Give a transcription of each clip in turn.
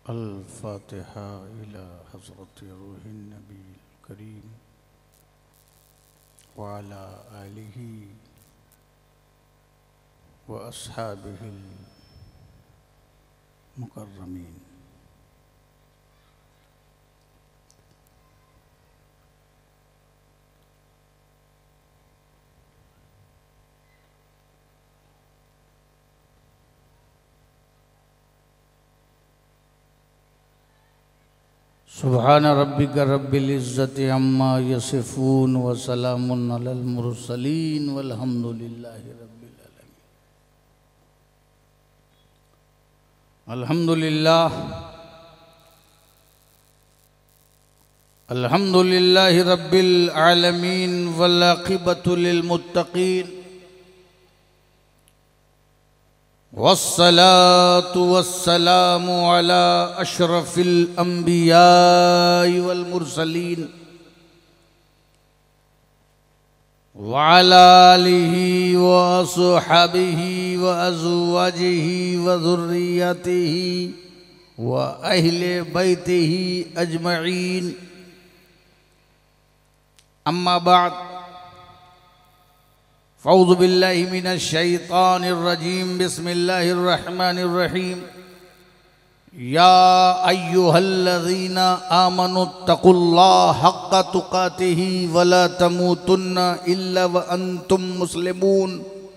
अल-फ़ातिहा इला हज़रत रूह नबी करीम व अला आलिही व अस्हाबिहिल मुकर्रमीन। सुब्हान रब्बिका रब्बिल इज़्ज़ति अम्मा यसिफ़ून व सलामुन अलल मुरसलीन वल्हम्दुलिल्लाहि रब्बिल आलमीन। अल्हम्दुलिल्लाहि रब्बिल आलमीन वल आक़िबतु लिल मुत्तक़ीन वस्सलातु वस्सलामु अला अशरफिल अंबियाइ वल मुरसलीन व अला आलिहि व अस्हाबिहि व अज़वाजिहि व ज़ुर्रिय्यतिहि व अहले बैतिहि अजमईन। अम्मा बाद फ़अऊज़ु बिल्लाहि मिनश शैतानिर रजीम बिस्मिल्लाहिर रहमानिर रहीम। या अय्युहल्लज़ीना आमनुत्तक़ुल्लाह हक़्क़ तुक़ातिही वला तमूतुन्ना इल्ला व अंतुम मुस्लिमून।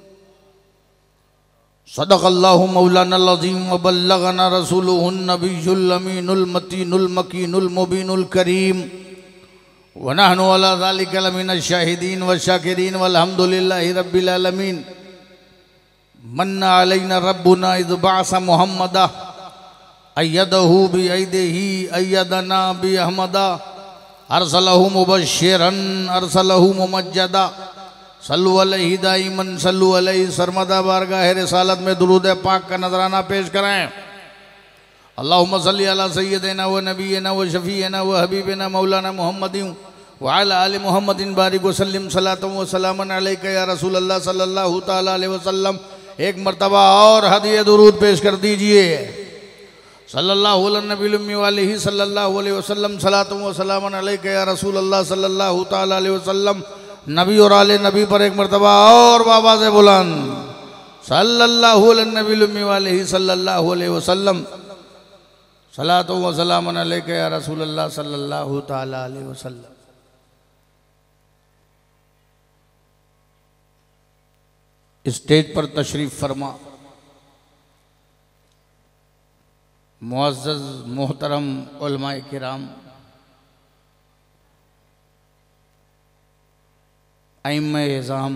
सदक़ल्लाहु मौलानल अज़ीम व बल्लगना रसूलुहुन नबियुल अमीनुल मतीनुल मकीनुल मुबीनुल करीम व नहनु अला ज़ालिका लमिनश शाहिदीन व शाकिरीन वल्हम्दुलिल्लाहि रब्बिल आलमीन। मन्ना अलैना रब्बुना इज़ बअस मुहम्मदा अय्यदहु बिअयदिही अय्यदना बिअहमदा अरसलहु मुबश्शिरन अरसलहु मुमज्जदा सल्लु अलैहि दाइमन सल्लु अलैहि सरमदा। बारगाह रिसालत में दुरूद पाक का नजराना पेश करें। अल्लाहुम्मा सल्लि अला सय्यदिना व नबियिना व शफीना व हबीबिना मौलाना मुहम्मदिन व अला आलि मुहम्मदिन बारिक व सल्लिम सलातन व सलामन अलैका या रसूल अल्लाह सल्लल्लाहु तआला अलैहि वसल्लम। एक मर्तबा और हदिया दुरूद पेश कर दीजिए। सल्लल्लाहु अलैहि नबील उम्मी व अलैहि सल्लल्लाहु अलैहि वसल्लम सलातन व सलामन अलैका या रसूल अल्लाह सल्लल्लाहु तआला अलैहि वसल्लम। नबी और आले नबी पर एक मर्तबा और बाबा से बुलंद सल्लल्लाहु अलैहि नबील उम्मी व अलैहि सल्लल्लाहु अलैहि वसल्लम सलातो व सलामन अलैका या रसूल अल्लाह सल्लल्लाहु तआला अलैहि वसल्लम। स्टेज पर तशरीफ फरमा मुअज़्ज़ज़ मोहतरम उलमाए किराम, अइम्मे इज़ाम,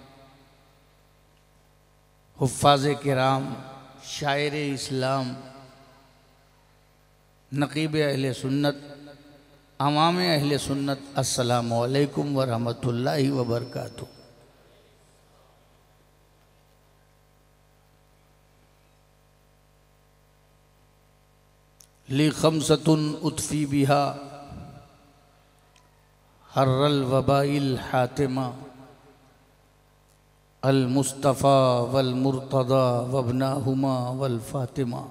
हुफ़्फ़ाज़े किराम, शायर इस्लाम, नक़ीब अहले सुन्नत, अवाम अहले सुन्नत, अस्सलामु अलैकुम व रहमतुल्लाहि व बरकातुहू। ली खमसतुन उतफ़ी बिहा हर्रल वबाइल हातिमा अल मुस्तफ़ा वल मुर्तज़ा वब्नाहुमा वल फ़ातिमा।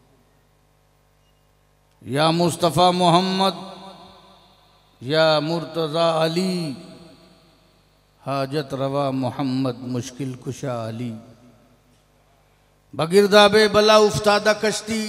या मुस्तफ़ा मोहम्मद या मुर्तज़ा अली हाजत रवा मोहम्मद मुश्किल कुशा अली। बगिरदाबे बला उफ्तादा कश्ती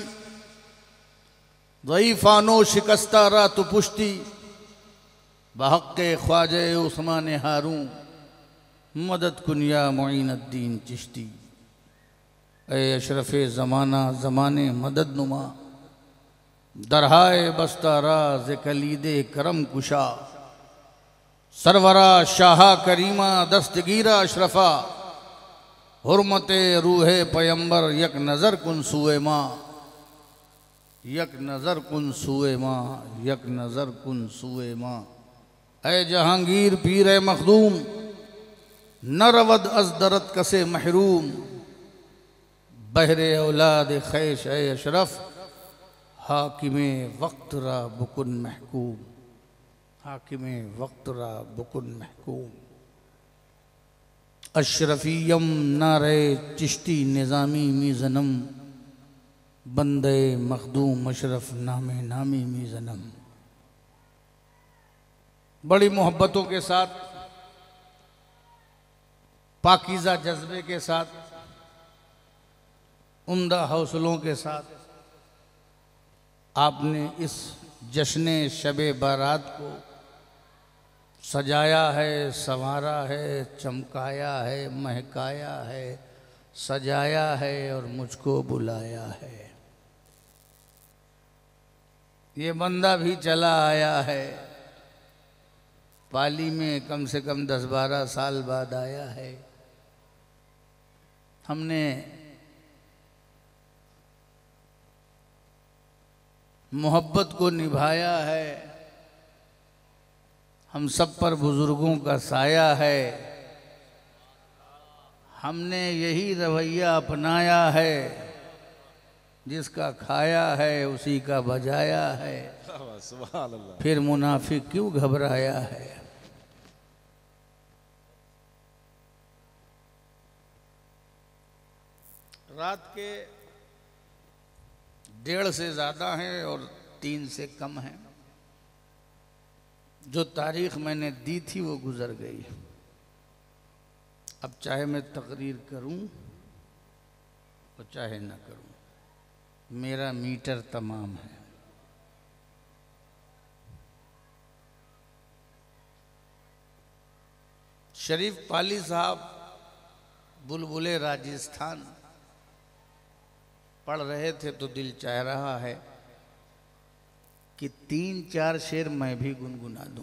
ज़ईफ़ानो शिकस्ता रा तो पुश्ती बहक़्क़े ख्वाजे उस्मान हारून मदद कुनिया मुईनुद्दीन चिश्ती। ए अशरफ़े ज़माना ज़माने मदद नुमा दरहाए बस्ता राज़ कलीदे करम कुशा सरवरा शाहा करीमा दस्तगीरा अशरफा हुर्मते रूहे पैगंबर यक नज़र कुन सुए माँ यक नज़र कुन सुए माँ यक नज़र कुन सुए माँ। ए जहांगीर पीर मखदूम न रवद अज़दरत कसे महरूम बहरे औलाद खैश ए अशरफ हाकिमे वक्त रा बुकुन महकूम हाकिमे वक्त रा बुकुन महकूम। अशरफियम नारे चिश्ती निज़ामी मीज़नम बंदे मखदूम अशरफ नामे नामी मी जन्म। बड़ी मोहब्बतों के साथ, पाकीज़ा जज्बे के साथ, उम्दा हौसलों के साथ आपने इस जश्न शबे बारात को सजाया है, संवारा है, चमकाया है, महकाया है, सजाया है और मुझको बुलाया है। ये बंदा भी चला आया है, पाली में कम से कम 10-12 साल बाद आया है। हमने मोहब्बत को निभाया है, हम सब पर बुजुर्गों का साया है। हमने यही रवैया अपनाया है, जिसका खाया है उसी का बजाया है। सुभान अल्लाह। फिर मुनाफिक क्यों घबराया है। रात के 1:30 से ज़्यादा हैं और 3 से कम हैं। जो तारीख मैंने दी थी वो गुजर गई। अब चाहे मैं तकरीर करूं और चाहे ना करूं, मेरा मीटर तमाम है। शरीफ पाली साहब बुलबुले राजस्थान पढ़ रहे थे तो दिल चाह रहा है कि 3-4 शेर मैं भी गुनगुना दूं।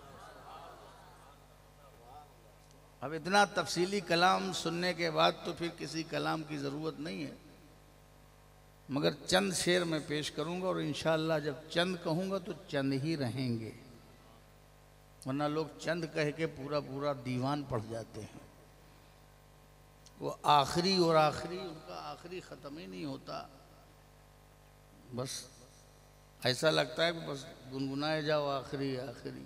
अब इतना तफसीली कलाम सुनने के बाद तो फिर किसी कलाम की ज़रूरत नहीं है, मगर चंद शेर मैं पेश करूंगा और इंशाअल्लाह जब चंद कहूंगा तो चंद ही रहेंगे, वरना लोग चंद कह के पूरा पूरा दीवान पढ़ जाते हैं। वो आखिरी और आखिरी, उनका आखिरी ख़त्म ही नहीं होता। बस ऐसा लगता है कि बस गुनगुनाए जाओ आखिरी आखिरी।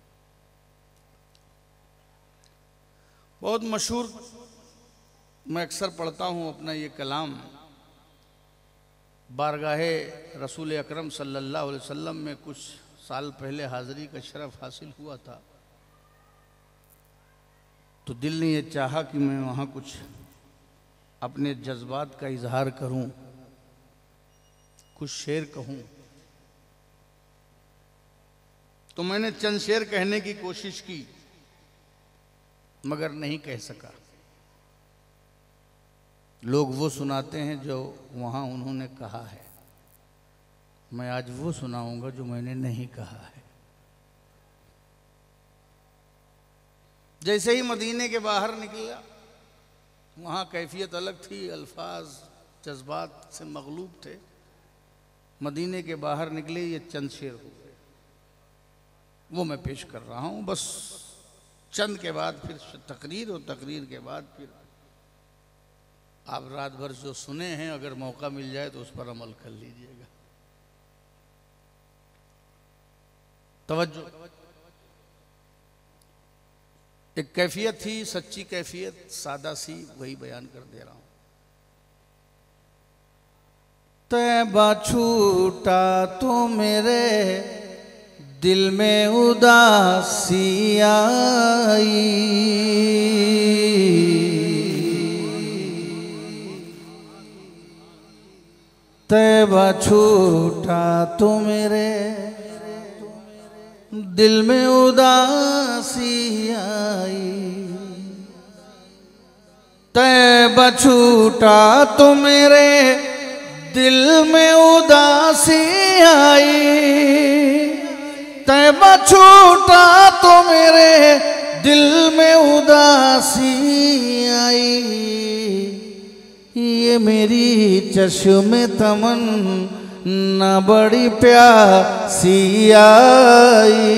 बहुत मशहूर, मैं अक्सर पढ़ता हूँ अपना ये कलाम। बारगाहे रसूल अकरम सल्लल्लाहु अलैहि वसल्लम में कुछ साल पहले हाज़िरी का शरफ़ हासिल हुआ था, तो दिल ने ये चाहा कि मैं वहाँ कुछ अपने जज्बात का इजहार करूं, कुछ शेर कहूं। तो मैंने चंद शेर कहने की कोशिश की मगर नहीं कह सका। लोग वो सुनाते हैं जो वहाँ उन्होंने कहा है, मैं आज वो सुनाऊंगा जो मैंने नहीं कहा है। जैसे ही मदीने के बाहर निकला, वहाँ कैफियत अलग थी, अल्फाज जज्बात से मगलूब थे। मदीने के बाहर निकले, ये चंद शेर हो गए, वो मैं पेश कर रहा हूँ। बस चंद के बाद फिर तकरीर, और तकरीर के बाद फिर आप रात भर जो सुने हैं अगर मौका मिल जाए तो उस पर अमल कर लीजिएगा। तवज्जो। एक कैफियत थी, सच्ची कैफियत, सादा सी, वही बयान कर दे रहा हूं। तैबा छूटा तो मेरे दिल में उदासी आई, तैबा छूटा तो मेरे दिल में उदासी आई, तैबा छूटा तो मेरे दिल में उदासी आई, तैबा छूटा तो मेरे दिल में उदासी आई, ये मेरी चश्मे तमन्ना बड़ी प्यासी आई,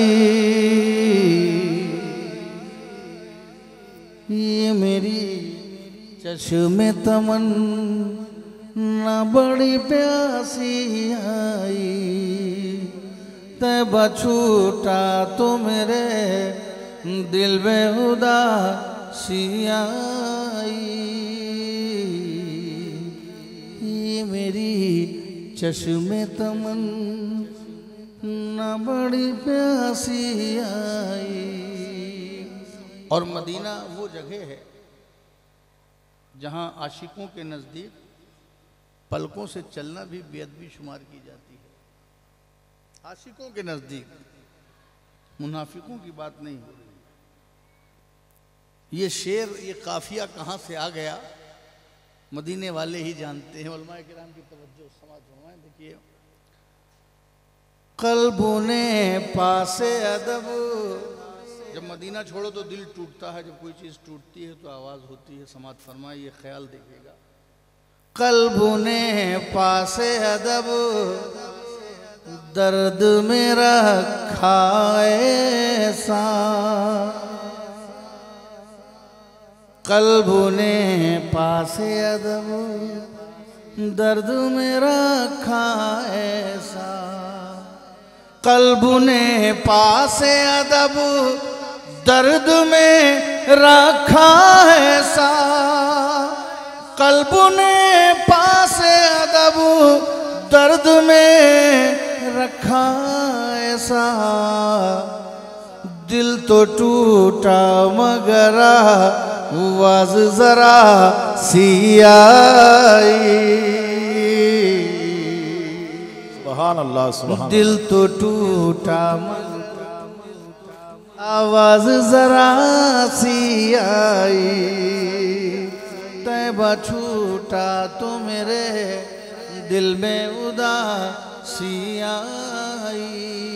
ये मेरी चश्मे तमन्ना बड़ी प्यासी आई, तैबा छूटा तो मेरे दिल में उदासी आई, ये मेरी चश्मे तमन ना बड़ी प्यासी आई। और मदीना वो जगह है जहाँ आशिकों के नज़दीक पलकों से चलना भी बेअदबी शुमार की जाती है। आशिकों के नज़दीक, मुनाफिकों की बात नहीं हो रही। ये शेर, ये काफिया कहाँ से आ गया मदीने वाले ही जानते हैं। उलमाए किराम की तवज्जो समाज फरमाएं। देखिए, कल्बुने पासे अदब, जब मदीना छोड़ो तो दिल टूटता है, जब कोई चीज़ टूटती है तो आवाज़ होती है। समाज फरमाए, ये ख्याल देखिएगा। कल्बुने पासे अदब दर्द मेरा खाए सा, कल्बुने पासे अदब दर्द मेरा खाए सा, कल्बुने पासे अदब दर्द में रखा है सा, कल्बुने पासे अदब दर्द में रखा ऐसा, दिल तो टूटा मगर आवाज जरा सी आई। सुभान अल्लाह, सुभान। दिल तो टूटा आवाज जरा सी आई, तैबा छूटा तो मेरे दिल में उदासी आई।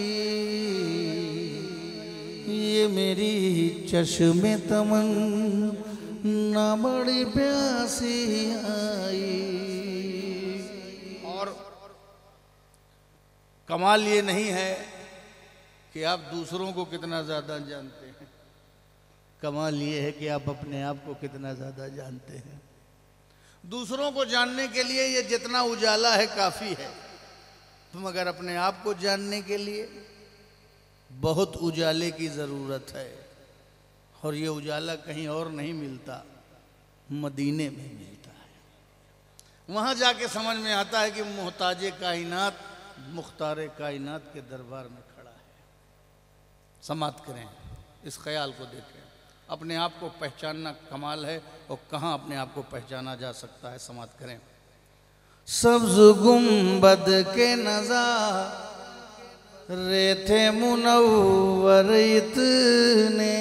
ये मेरी चश्मे तमन ना बड़ी प्यासी आई। और कमाल ये नहीं है कि आप दूसरों को कितना ज़्यादा जानते हैं, कमाल ये है कि आप अपने आप को कितना ज़्यादा जानते हैं। दूसरों को जानने के लिए ये जितना उजाला है काफ़ी है, मगर अपने आप को जानने के लिए बहुत उजाले की ज़रूरत है। और ये उजाला कहीं और नहीं मिलता, मदीने में मिलता है। वहाँ जाके समझ में आता है कि मोहताजे कायनात मुख्तारे कायनात के दरबार में खड़ा है। समात करें, इस ख्याल को देखें। अपने आप को पहचानना कमाल है, और कहाँ अपने आप को पहचाना जा सकता है। समात करें। सब्ज़ गुंबद के नज़ारे थे मुनव्वर इतने,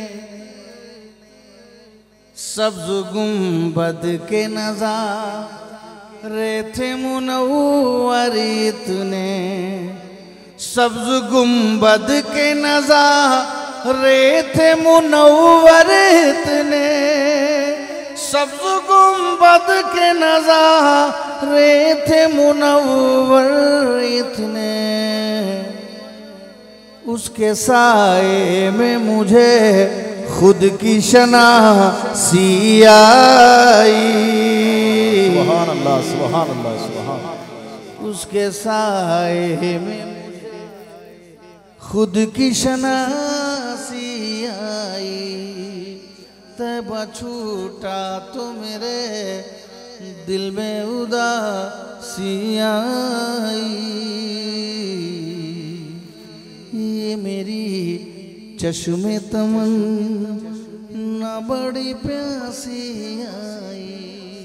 सब्ज़ गुंबद के नज़ारे थे मुनव्वर इतने, सब्ज़ गुंबद के नज़ारे थे मुनव्वर इतने, सब्ज़ गुंबद के नज़ारे थे मुनव्वर इतने, उसके साए में मुझे खुद की शनासी आई। सुभान अल्लाह, सुभान अल्लाह, सुभान। उसके साए में मुझे खुद की शनासी आई, तैबा छूटा तो मेरे दिल में उदासी आई। ये मेरी चश्मे तमन ना बड़ी प्यासी आई।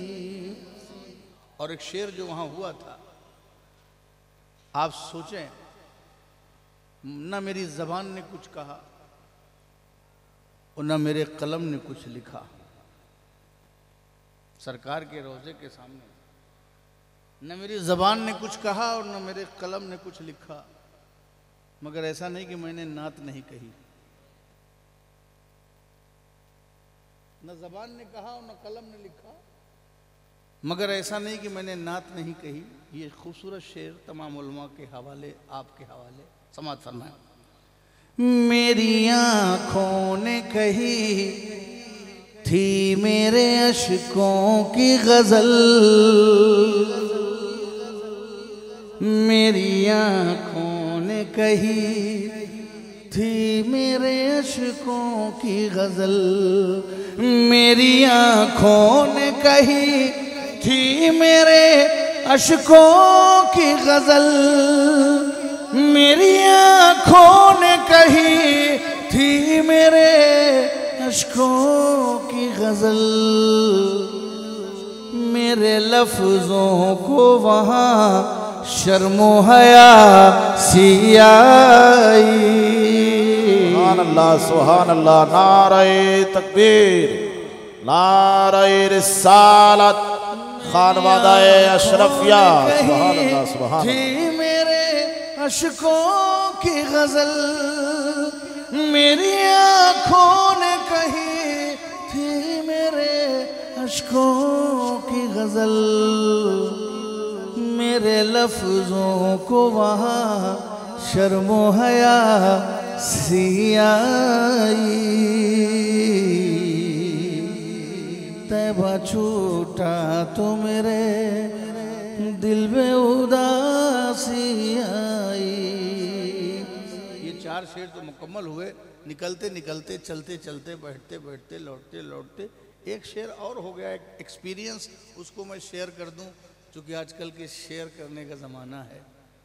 और एक शेर जो वहाँ हुआ था, आप सोचें, ना मेरी ज़बान ने कुछ कहा और ना मेरे कलम ने कुछ लिखा। सरकार के रोज़े के सामने न मेरी ज़बान ने कुछ कहा और न मेरे कलम ने कुछ लिखा, मगर ऐसा नहीं कि मैंने नात नहीं कही। न ज़बान ने कहा और न कलम ने लिखा, मगर ऐसा नहीं कि मैंने नात नहीं कही। ये खूबसूरत शेर तमाम उलमा के हवाले, आपके हवाले समात फरमाएं। मेरी आँखों ने कही थी मेरे अश्कों की गज़ल, मेरी आँखों ने कही थी मेरे अश्कों की गज़ल, मेरी आँखों ने कही थी मेरे अशकों की गजल मेरी आँखों ने कही थी, मेरे अशकों की गजल मेरे लफ्जों को वहाँ शर्मो हया सी आई। सुभान अल्लाह, सुभान अल्लाह। नारे तकबीर, नारे रिसालत, खानवादाए अशरफिया। सुभान अल्लाह, सुभान थी मेरे अशकों की गजल मेरी आँखों ने कही थी, मेरे अशकों की गजल मेरे लफ्जों को वहाँ शर्मो हया सी आई। तैबा छूटा तो मेरे दिल में उदासी आई। ये 4 शेर तो मुकम्मल हुए। निकलते निकलते, चलते चलते, बैठते बैठते, लौटते लौटते एक शेर और हो गया, एक एक्सपीरियंस, उसको मैं शेयर कर दूं, क्योंकि आजकल के शेयर करने का ज़माना है।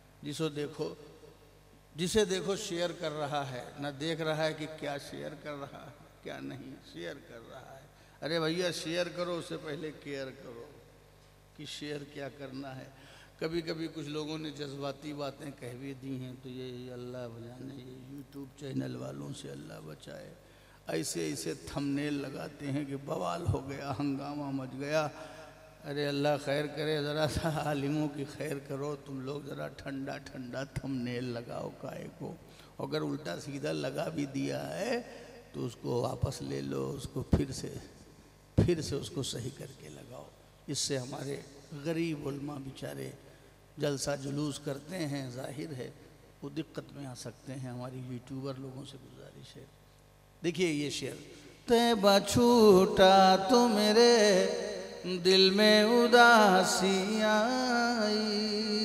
जिसे देखो शेयर कर रहा है, ना देख रहा है कि क्या शेयर कर रहा है क्या नहीं शेयर कर रहा है। अरे भैया शेयर करो, उससे पहले केयर करो कि शेयर क्या करना है। कभी कभी कुछ लोगों ने जज्बाती बातें कह भी दी हैं, तो ये अल्लाह जाने, ये यूट्यूब चैनल वालों से अल्लाह बचाए, ऐसे ऐसे थंबनेल लगाते हैं कि बवाल हो गया, हंगामा मच गया। अरे अल्लाह खैर करे, ज़रा सा आलिमों की खैर करो। तुम लोग ज़रा ठंडा ठंडा थंबनेल लगाओ काहे को। अगर उल्टा सीधा लगा भी दिया है तो उसको वापस ले लो, उसको फिर से उसको सही करके लगाओ। इससे हमारे गरीब उलमा बेचारे जलसा जुलूस करते हैं, जाहिर है वो दिक्कत में आ सकते हैं। हमारी यूट्यूबर लोगों से गुजारिश है, देखिए ये शेर। तैबा छूटा तो मेरे दिल में उदासी आई,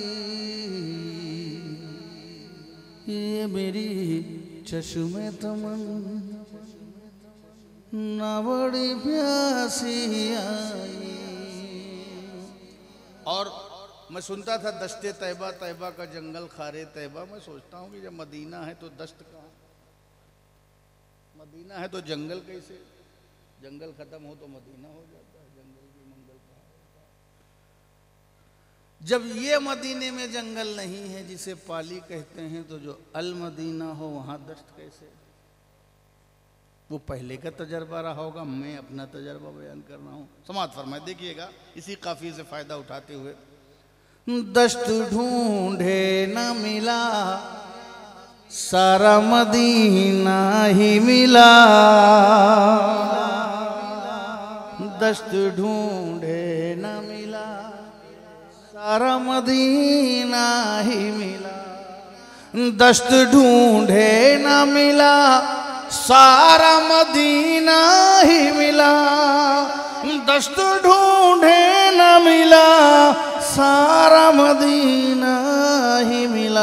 ये मेरी चश्मे तमन्ना बड़ी प्यासी आई। और मैं सुनता था दश्ते तैबा, तैबा का जंगल खारे तैबा। मैं सोचता हूँ कि जब मदीना है तो दश्त कहाँ, मदीना है तो जंगल कैसे? जंगल खत्म हो तो मदीना हो जाता है, जंगल की मंगल कहाँ होता है। जब ये मदीने में जंगल नहीं है जिसे पाली कहते हैं, तो जो अल मदीना हो वहाँ दश्त कैसे? वो पहले का तजर्बा रहा होगा, मैं अपना तजर्बा बयान कर रहा हूँ। समात फरमाए, देखिएगा इसी काफिये से फायदा उठाते हुए। दश्त ढूंढे न मिला, सारा मदीना ही मिला। दश्त ढूंढे न मिला, सारा मदीना ही मिला। दश्त ढूंढे न मिला, सारा मदीना ही मिला। दश्त ढूंढे न मिला, सारा मदीना ही मिला।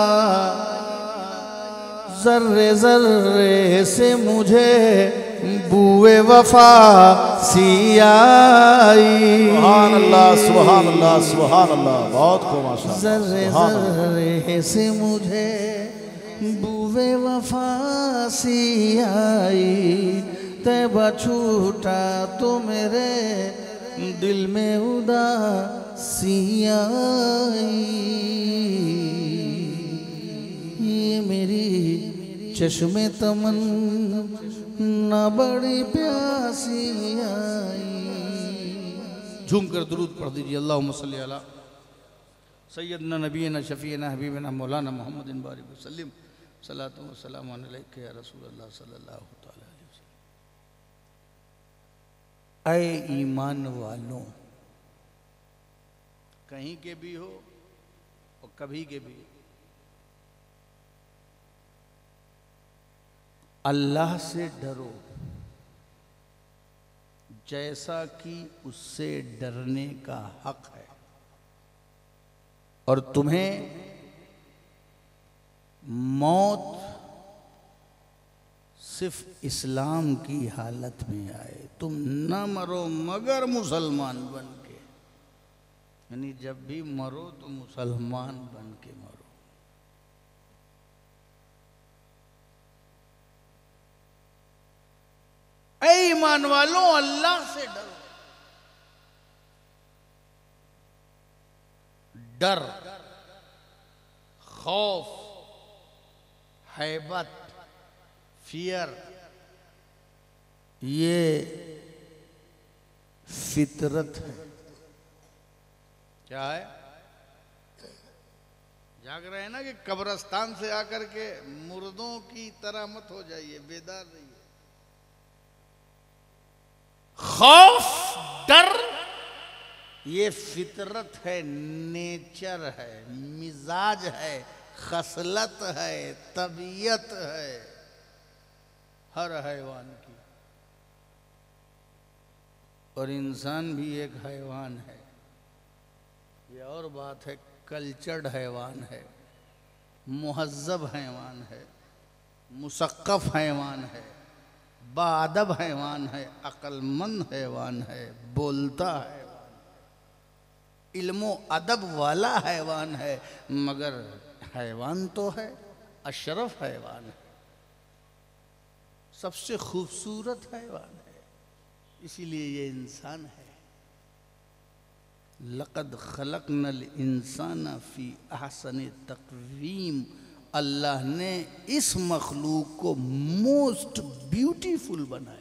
जर्रे जर्रे से मुझे बुए वफा सी आई। सुभान अल्लाह, सुभान अल्लाह, सुभान अल्लाह। बहुत खूब माशाअल्लाह। जर्रे जर्रे से मुझे बुए वफा सी आई। तैबा छूटा तो मेरे दिल में उदासी आई। ये मेरी चश्मे तमन्ना बड़ी प्यासी आई। झूम कर दुरूद पढ़ दीजिए। अल्लाहुम्मा सल्ली अला सय्यदना नबीना शफीना हबीबना मौलाना मोहम्मदिन बारिक वसल्लम सलातु व सलाम अलैका या रसूलल्लाह सल्लल्लाहु तआला अलैहि वसल्लम। ऐ ईमान वालों, कहीं के भी हो और कभी के भी, अल्लाह से डरो जैसा कि उससे डरने का हक है। और तुम्हें मौत सिर्फ इस्लाम की हालत में आए, तुम न मरो मगर मुसलमान बन के। यानी जब भी मरो तो मुसलमान बन के मरो। ऐ ईमान वालों, अल्लाह से डरो। डर, खौफ, हैबत, फियर, ये फितरत है। क्या है? जाग रहे हैं ना कि कब्रिस्तान से आकर के मुर्दों की तरह मत हो जाइए, बेदार रहिए। खौफ, डर, ये फितरत है, नेचर है, मिजाज है, खसलत है, तबीयत है हर हैवान की। और इंसान भी एक हैवान है। ये और बात है, कल्चर्ड हैवान है, मुहज्जब हैवान है, मुसक्कफ हैवान है, बाअदब हैवान है, अक्लमंद हैवान है, बोलता है, इल्मो अदब वाला हैवान है, मगर हैवान तो है, अशरफ हैवान है, सबसे खूबसूरत हैवान है। इसीलिए ये इंसान है। लक़द खलक़नल इंसान फी अहसनि तक़वीम, अल्लाह ने इस मखलूक को मोस्ट ब्यूटीफुल बनाया।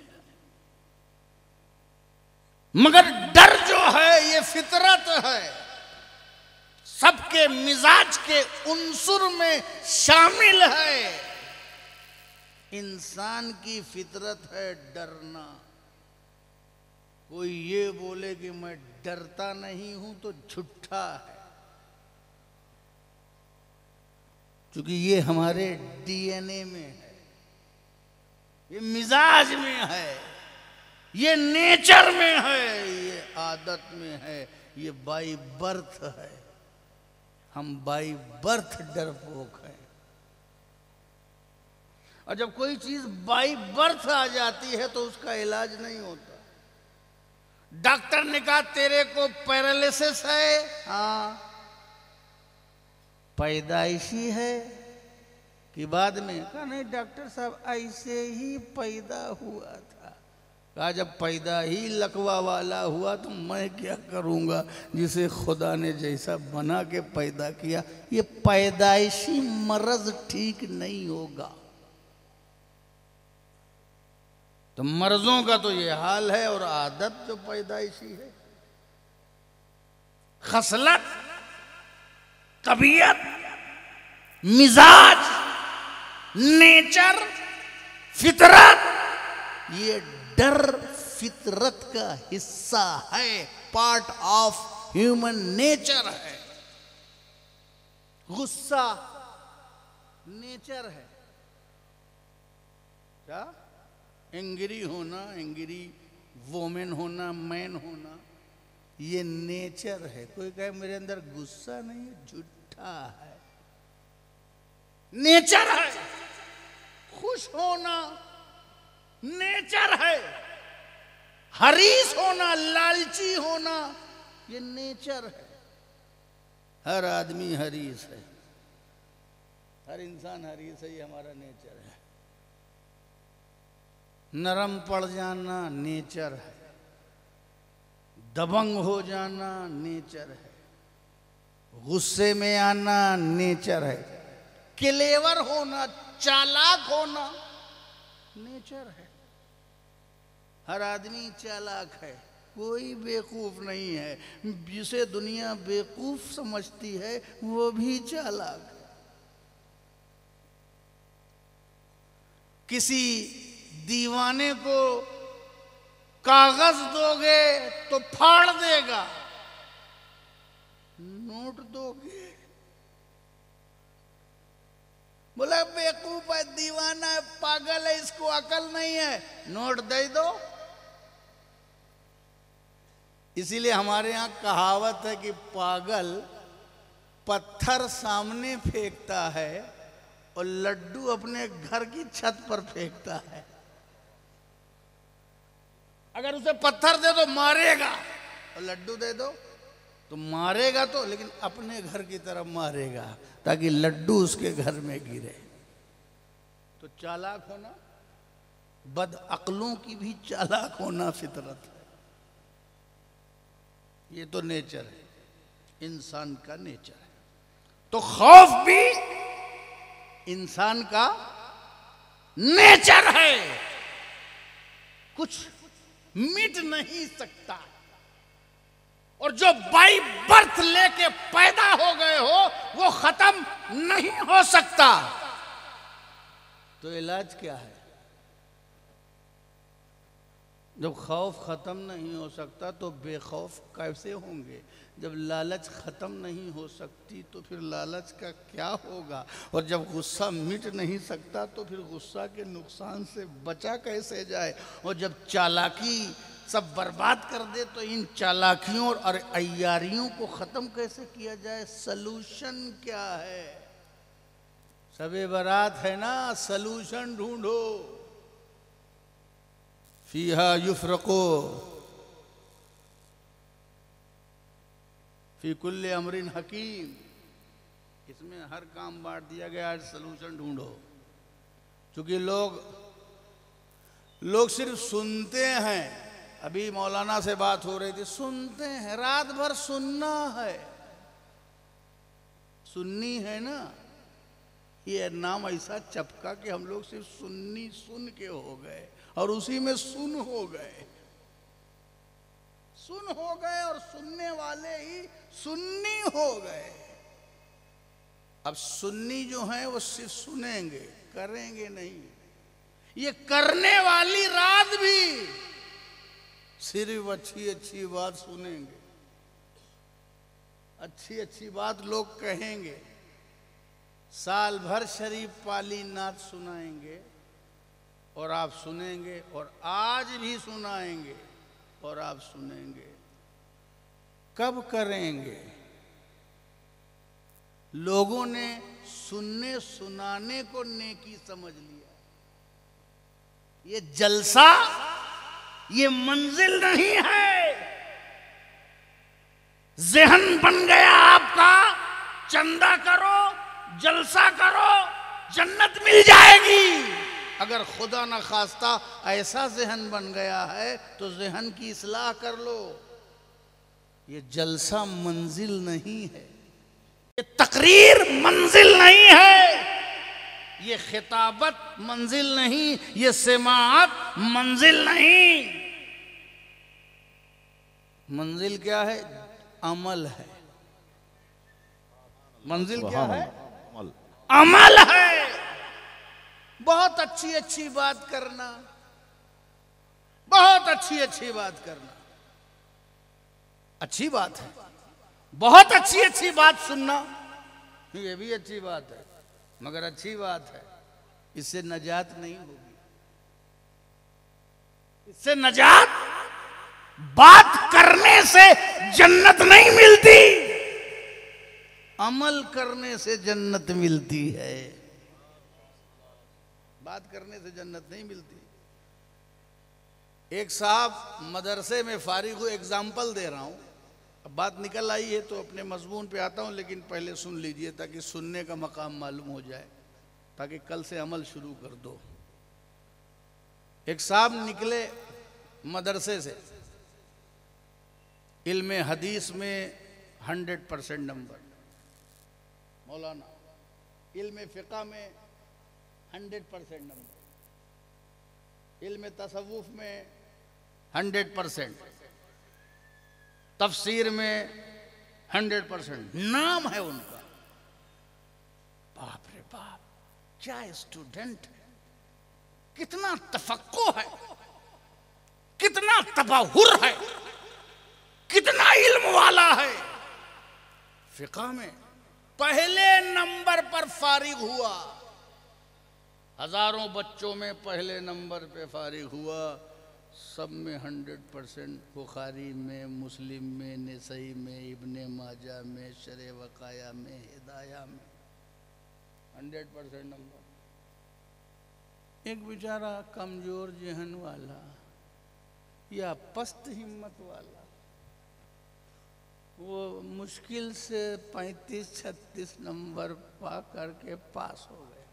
मगर डर जो है ये फितरत है, सबके मिजाज के उन्सुर में शामिल है। इंसान की फितरत है डरना। कोई ये बोले कि मैं डरता नहीं हूं तो झूठा है, क्योंकि ये हमारे डीएनए में है, ये मिजाज में है, ये नेचर में है, ये आदत में है, ये बाई बर्थ है। हम बाई बर्थ डरपोक हैं। और जब कोई चीज बाई बर्थ आ जाती है तो उसका इलाज नहीं होता। डॉक्टर ने कहा तेरे को पैरालिसिस है, हाँ, पैदाइशी है कि बाद में? कहा नहीं डॉक्टर साहब, ऐसे ही पैदा हुआ था। कहा जब पैदा ही लकवा वाला हुआ तो मैं क्या करूंगा, जिसे खुदा ने जैसा बना के पैदा किया। ये पैदाइशी मर्ज ठीक नहीं होगा। तो मर्जों का तो ये हाल है, और आदत जो पैदाइशी है, खसलत, तबीयत, मिजाज, नेचर, फितरत, ये डर फितरत का हिस्सा है, पार्ट ऑफ ह्यूमन नेचर है। गुस्सा नेचर है। क्या? एंग्री होना, एंग्री वोमेन होना, मैन होना, ये नेचर है। कोई कहे मेरे अंदर गुस्सा नहीं है, झूठा है। नेचर है। खुश होना नेचर है। हरीस होना, लालची होना, ये नेचर है। हर आदमी हरीस है, हर इंसान हरीस है, ये हमारा नेचर है। नरम पड़ जाना नेचर है, दबंग हो जाना नेचर है, गुस्से में आना नेचर है, क्लेवर होना, चालाक होना नेचर है। हर आदमी चालाक है, कोई बेवकूफ नहीं है। जिसे दुनिया बेवकूफ समझती है वो भी चालाक है। किसी दीवाने को कागज दोगे तो फाड़ देगा, नोट दोगे बोला बेवकूफ है, दीवाना है, पागल है, इसको अकल नहीं है, नोट दे दो। इसीलिए हमारे यहाँ कहावत है कि पागल पत्थर सामने फेंकता है और लड्डू अपने घर की छत पर फेंकता है। अगर उसे पत्थर दे दो मारेगा, और लड्डू दे दो तो मारेगा तो, लेकिन अपने घर की तरफ मारेगा ताकि लड्डू उसके घर में गिरे। तो चालाक होना, बदअक्लों की भी चालाक होना फितरत है। ये तो नेचर है, इंसान का नेचर है। तो खौफ भी इंसान का नेचर है, कुछ मिट नहीं सकता। और जो बाई बर्थ लेके पैदा हो गए हो वो खत्म नहीं हो सकता। तो इलाज क्या है? जब खौफ खत्म नहीं हो सकता तो बेखौफ कैसे होंगे? जब लालच खत्म नहीं हो सकती तो फिर लालच का क्या होगा? और जब गुस्सा मिट नहीं सकता तो फिर गुस्सा के नुकसान से बचा कैसे जाए? और जब चालाकी सब बर्बाद कर दे तो इन चालाकियों और अय्यारियों को खत्म कैसे किया जाए? सलूशन क्या है? सबे बारात है ना, सलूशन ढूंढो। फीहा युफ्रको फी कुल्ले अमरिन हकीम, इसमें हर काम बांट दिया गया। आज सलूशन ढूंढो। क्योंकि लोग सिर्फ सुनते हैं। अभी मौलाना से बात हो रही थी, सुनते हैं, रात भर सुनना है। सुन्नी है ना, ये नाम ऐसा चपका कि हम लोग सिर्फ सुन्नी सुन के हो गए और उसी में सुन हो गए। सुन हो गए और सुनने वाले ही सुन्नी हो गए। अब सुन्नी जो है वो सिर्फ सुनेंगे, करेंगे नहीं। ये करने वाली रात भी सिर्फ अच्छी अच्छी बात सुनेंगे, अच्छी अच्छी बात लोग कहेंगे, साल भर शरीफ पाली नात सुनाएंगे और आप सुनेंगे, और आज भी सुनाएंगे और आप सुनेंगे। कब करेंगे? लोगों ने सुनने सुनाने को नेकी समझ लिया। ये जलसा, ये मंजिल नहीं है। ज़हन बन गया आपका, चंदा करो, जलसा करो, जन्नत मिल जाएगी। अगर खुदा न खास्ता ऐसा ज़हन बन गया है तो ज़हन की इस्लाह कर लो। ये जलसा मंजिल नहीं है, ये तकरीर मंजिल नहीं है, ये खिताबत मंजिल नहीं, ये समाअत मंजिल नहीं। मंजिल क्या है? अमल है। मंजिल क्या है? अमल है। बहुत अच्छी अच्छी बात करना, बहुत अच्छी अच्छी बात करना अच्छी बात है। बहुत अच्छी अच्छी बात सुनना, ये भी अच्छी बात है, मगर अच्छी बात है, इससे नजात नहीं होगी। इससे नजात, बात करने से जन्नत नहीं मिलती, अमल करने से जन्नत मिलती है। बात करने से जन्नत नहीं मिलती। एक साहब मदरसे में फारिग हुए, एग्जाम्पल दे रहा हूं, अब बात निकल आई है तो अपने मजमून पे आता हूं, लेकिन पहले सुन लीजिए ताकि सुनने का मकाम मालूम हो जाए, ताकि कल से अमल शुरू कर दो। एक साहब निकले मदरसे से, इल्म हदीस में 100% नंबर, मौलाना, इल्म फ़िक़्ह में 100% नंबर, इल्म तसव्वुफ में 100%, तफसीर में 100%, नाम है उनका। बाप रे बाप, क्या स्टूडेंट है, कितना तफक्को है, कितना तबहुर है, कितना इल्म वाला है। फ़िक़्ह में पहले नंबर पर फारिग हुआ, हजारों बच्चों में पहले नंबर पे फारिग हुआ, सब में 100%, बुखारी में, मुस्लिम में, नसई में, इब्ने माजा में, शरे वकाया में, हिदाया में 100% नंबर। एक बेचारा कमजोर जहन वाला या पस्त हिम्मत वाला वो मुश्किल से 35-36 नंबर पा करके पास हो गया।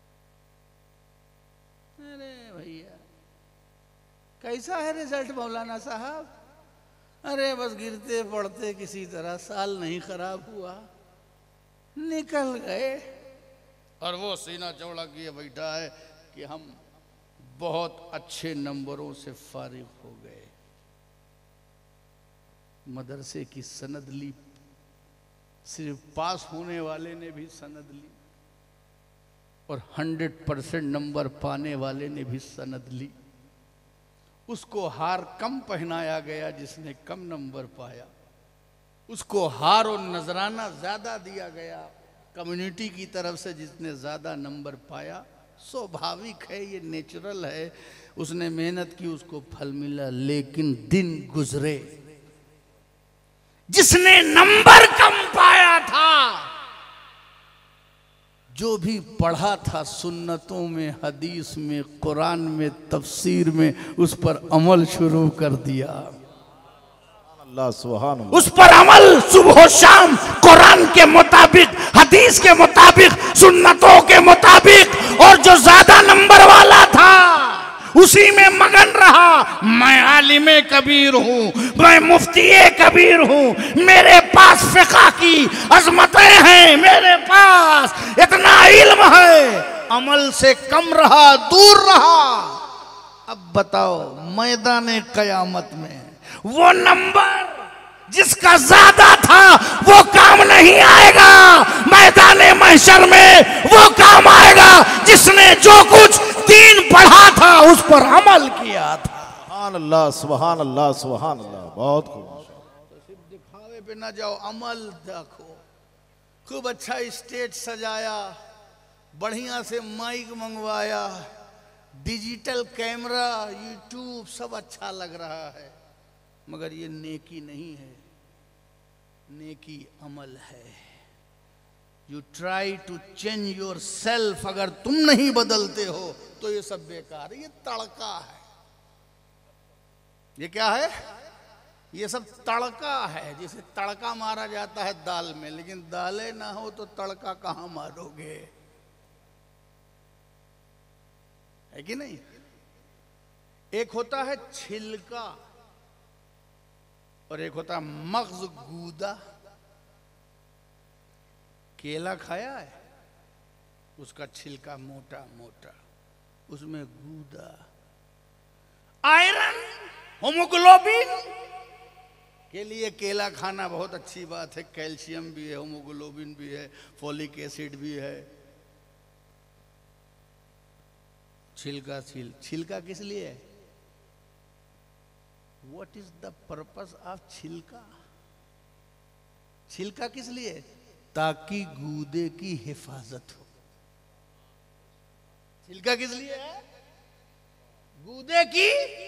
अरे भैया कैसा है रिजल्ट मौलाना साहब? अरे बस गिरते पड़ते किसी तरह साल नहीं खराब हुआ, निकल गए। और वो सीना चौड़ा किए बैठा है कि हम बहुत अच्छे नंबरों से फारिग हो गए। मदरसे की सनद ली, सिर्फ पास होने वाले ने भी सनद ली और 100% नंबर पाने वाले ने भी सनद ली। उसको हार कम पहनाया गया जिसने कम नंबर पाया, उसको हार और नजराना ज्यादा दिया गया कम्युनिटी की तरफ से जिसने ज्यादा नंबर पाया। स्वाभाविक है, ये नेचुरल है, उसने मेहनत की, उसको फल मिला। लेकिन दिन गुजरे, जिसने नंबर कम पाया था, जो भी पढ़ा था सुन्नतों में, हदीस में, कुरान में, तफसीर में, उस पर अमल शुरू कर दिया। अल्लाह सुभान अल्लाह। उस पर अमल सुबह शाम कुरान के मुताबिक, हदीस के मुताबिक, सुन्नतों के मुताबिक। और जो ज्यादा नंबर वाला था उसी में मगन रहा। मैं आलिमे कबीर हूँ, मैं मुफ्तीए कबीर हूँ, मेरे पास फिक़ह की अजमतें हैं, मेरे पास इतना इल्म है। अमल से कम रहा, दूर रहा। अब बताओ मैदान क़यामत में वो नंबर जिसका ज्यादा था वो काम नहीं आएगा। मैदान महशर में वो काम आएगा जिसने जो कुछ दीन पढ़ा था उस पर अमल किया था। सुभान अल्लाह सुभान अल्लाह सुभान अल्लाह। बहुत खूब। तो सिर्फ दिखावे पे ना जाओ, अमल देखो। खूब अच्छा स्टेज सजाया, बढ़िया से माइक मंगवाया, डिजिटल कैमरा, यूट्यूब, सब अच्छा लग रहा है, मगर ये नेकी नहीं है, नेकी अमल है। You try to change yourself. अगर तुम नहीं बदलते हो तो ये सब बेकार है। ये तड़का है। ये क्या है? ये सब तड़का है। जैसे तड़का मारा जाता है दाल में, लेकिन दालें ना हो तो तड़का कहां मारोगे? है कि नहीं? एक होता है छिलका और एक होता है मग्ज, गूदा। केला खाया है? उसका छिलका मोटा मोटा, उसमें गूदा। आयरन, होमोग्लोबिन के लिए केला खाना बहुत अच्छी बात है। कैल्शियम भी है, होमोग्लोबिन भी है, फोलिक एसिड भी है। छिलका छिलका किस लिए है? What is the purpose of छिलका? छिलका किस लिए? ताकि गूदे की हिफाजत हो। छिलका किस लिए है? गूदे की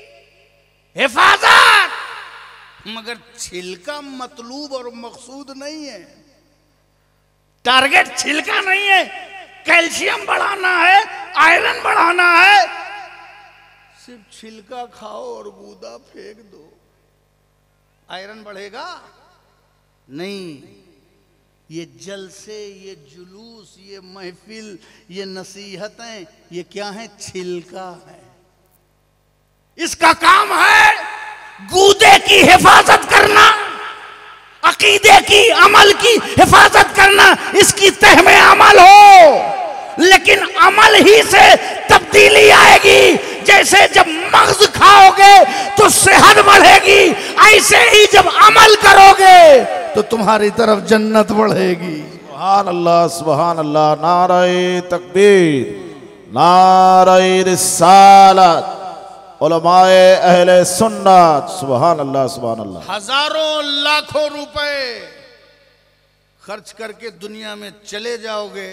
हिफाजत। मगर छिलका मतलूब और मकसूद नहीं है। टारगेट छिलका नहीं है। कैल्शियम बढ़ाना है, आयरन बढ़ाना है, सिर्फ छिलका खाओ और गूदा फेंक दो, आयरन बढ़ेगा नहीं। ये जलसे, ये जुलूस, ये महफिल, ये नसीहतें, ये क्या है? छिलका है। इसका काम है गूदे की हिफाजत करना, अकीदे की, अमल की हिफाजत करना। इसकी तह में अमल हो, लेकिन अमल ही से तब्दीली आएगी। जैसे जब मग्ज खाओगे तो सेहत बढ़ेगी, ऐसे ही जब अमल करोगे तो तुम्हारी तरफ जन्नत बढ़ेगी। सुभान अल्लाह सुभान अल्लाह। नारे तकबीर, नारे रिसालत, उलमाए अहले सुन्नत। सुभान अल्लाह सुभान अल्लाह। हजारों लाखों रुपए खर्च करके दुनिया में चले जाओगे,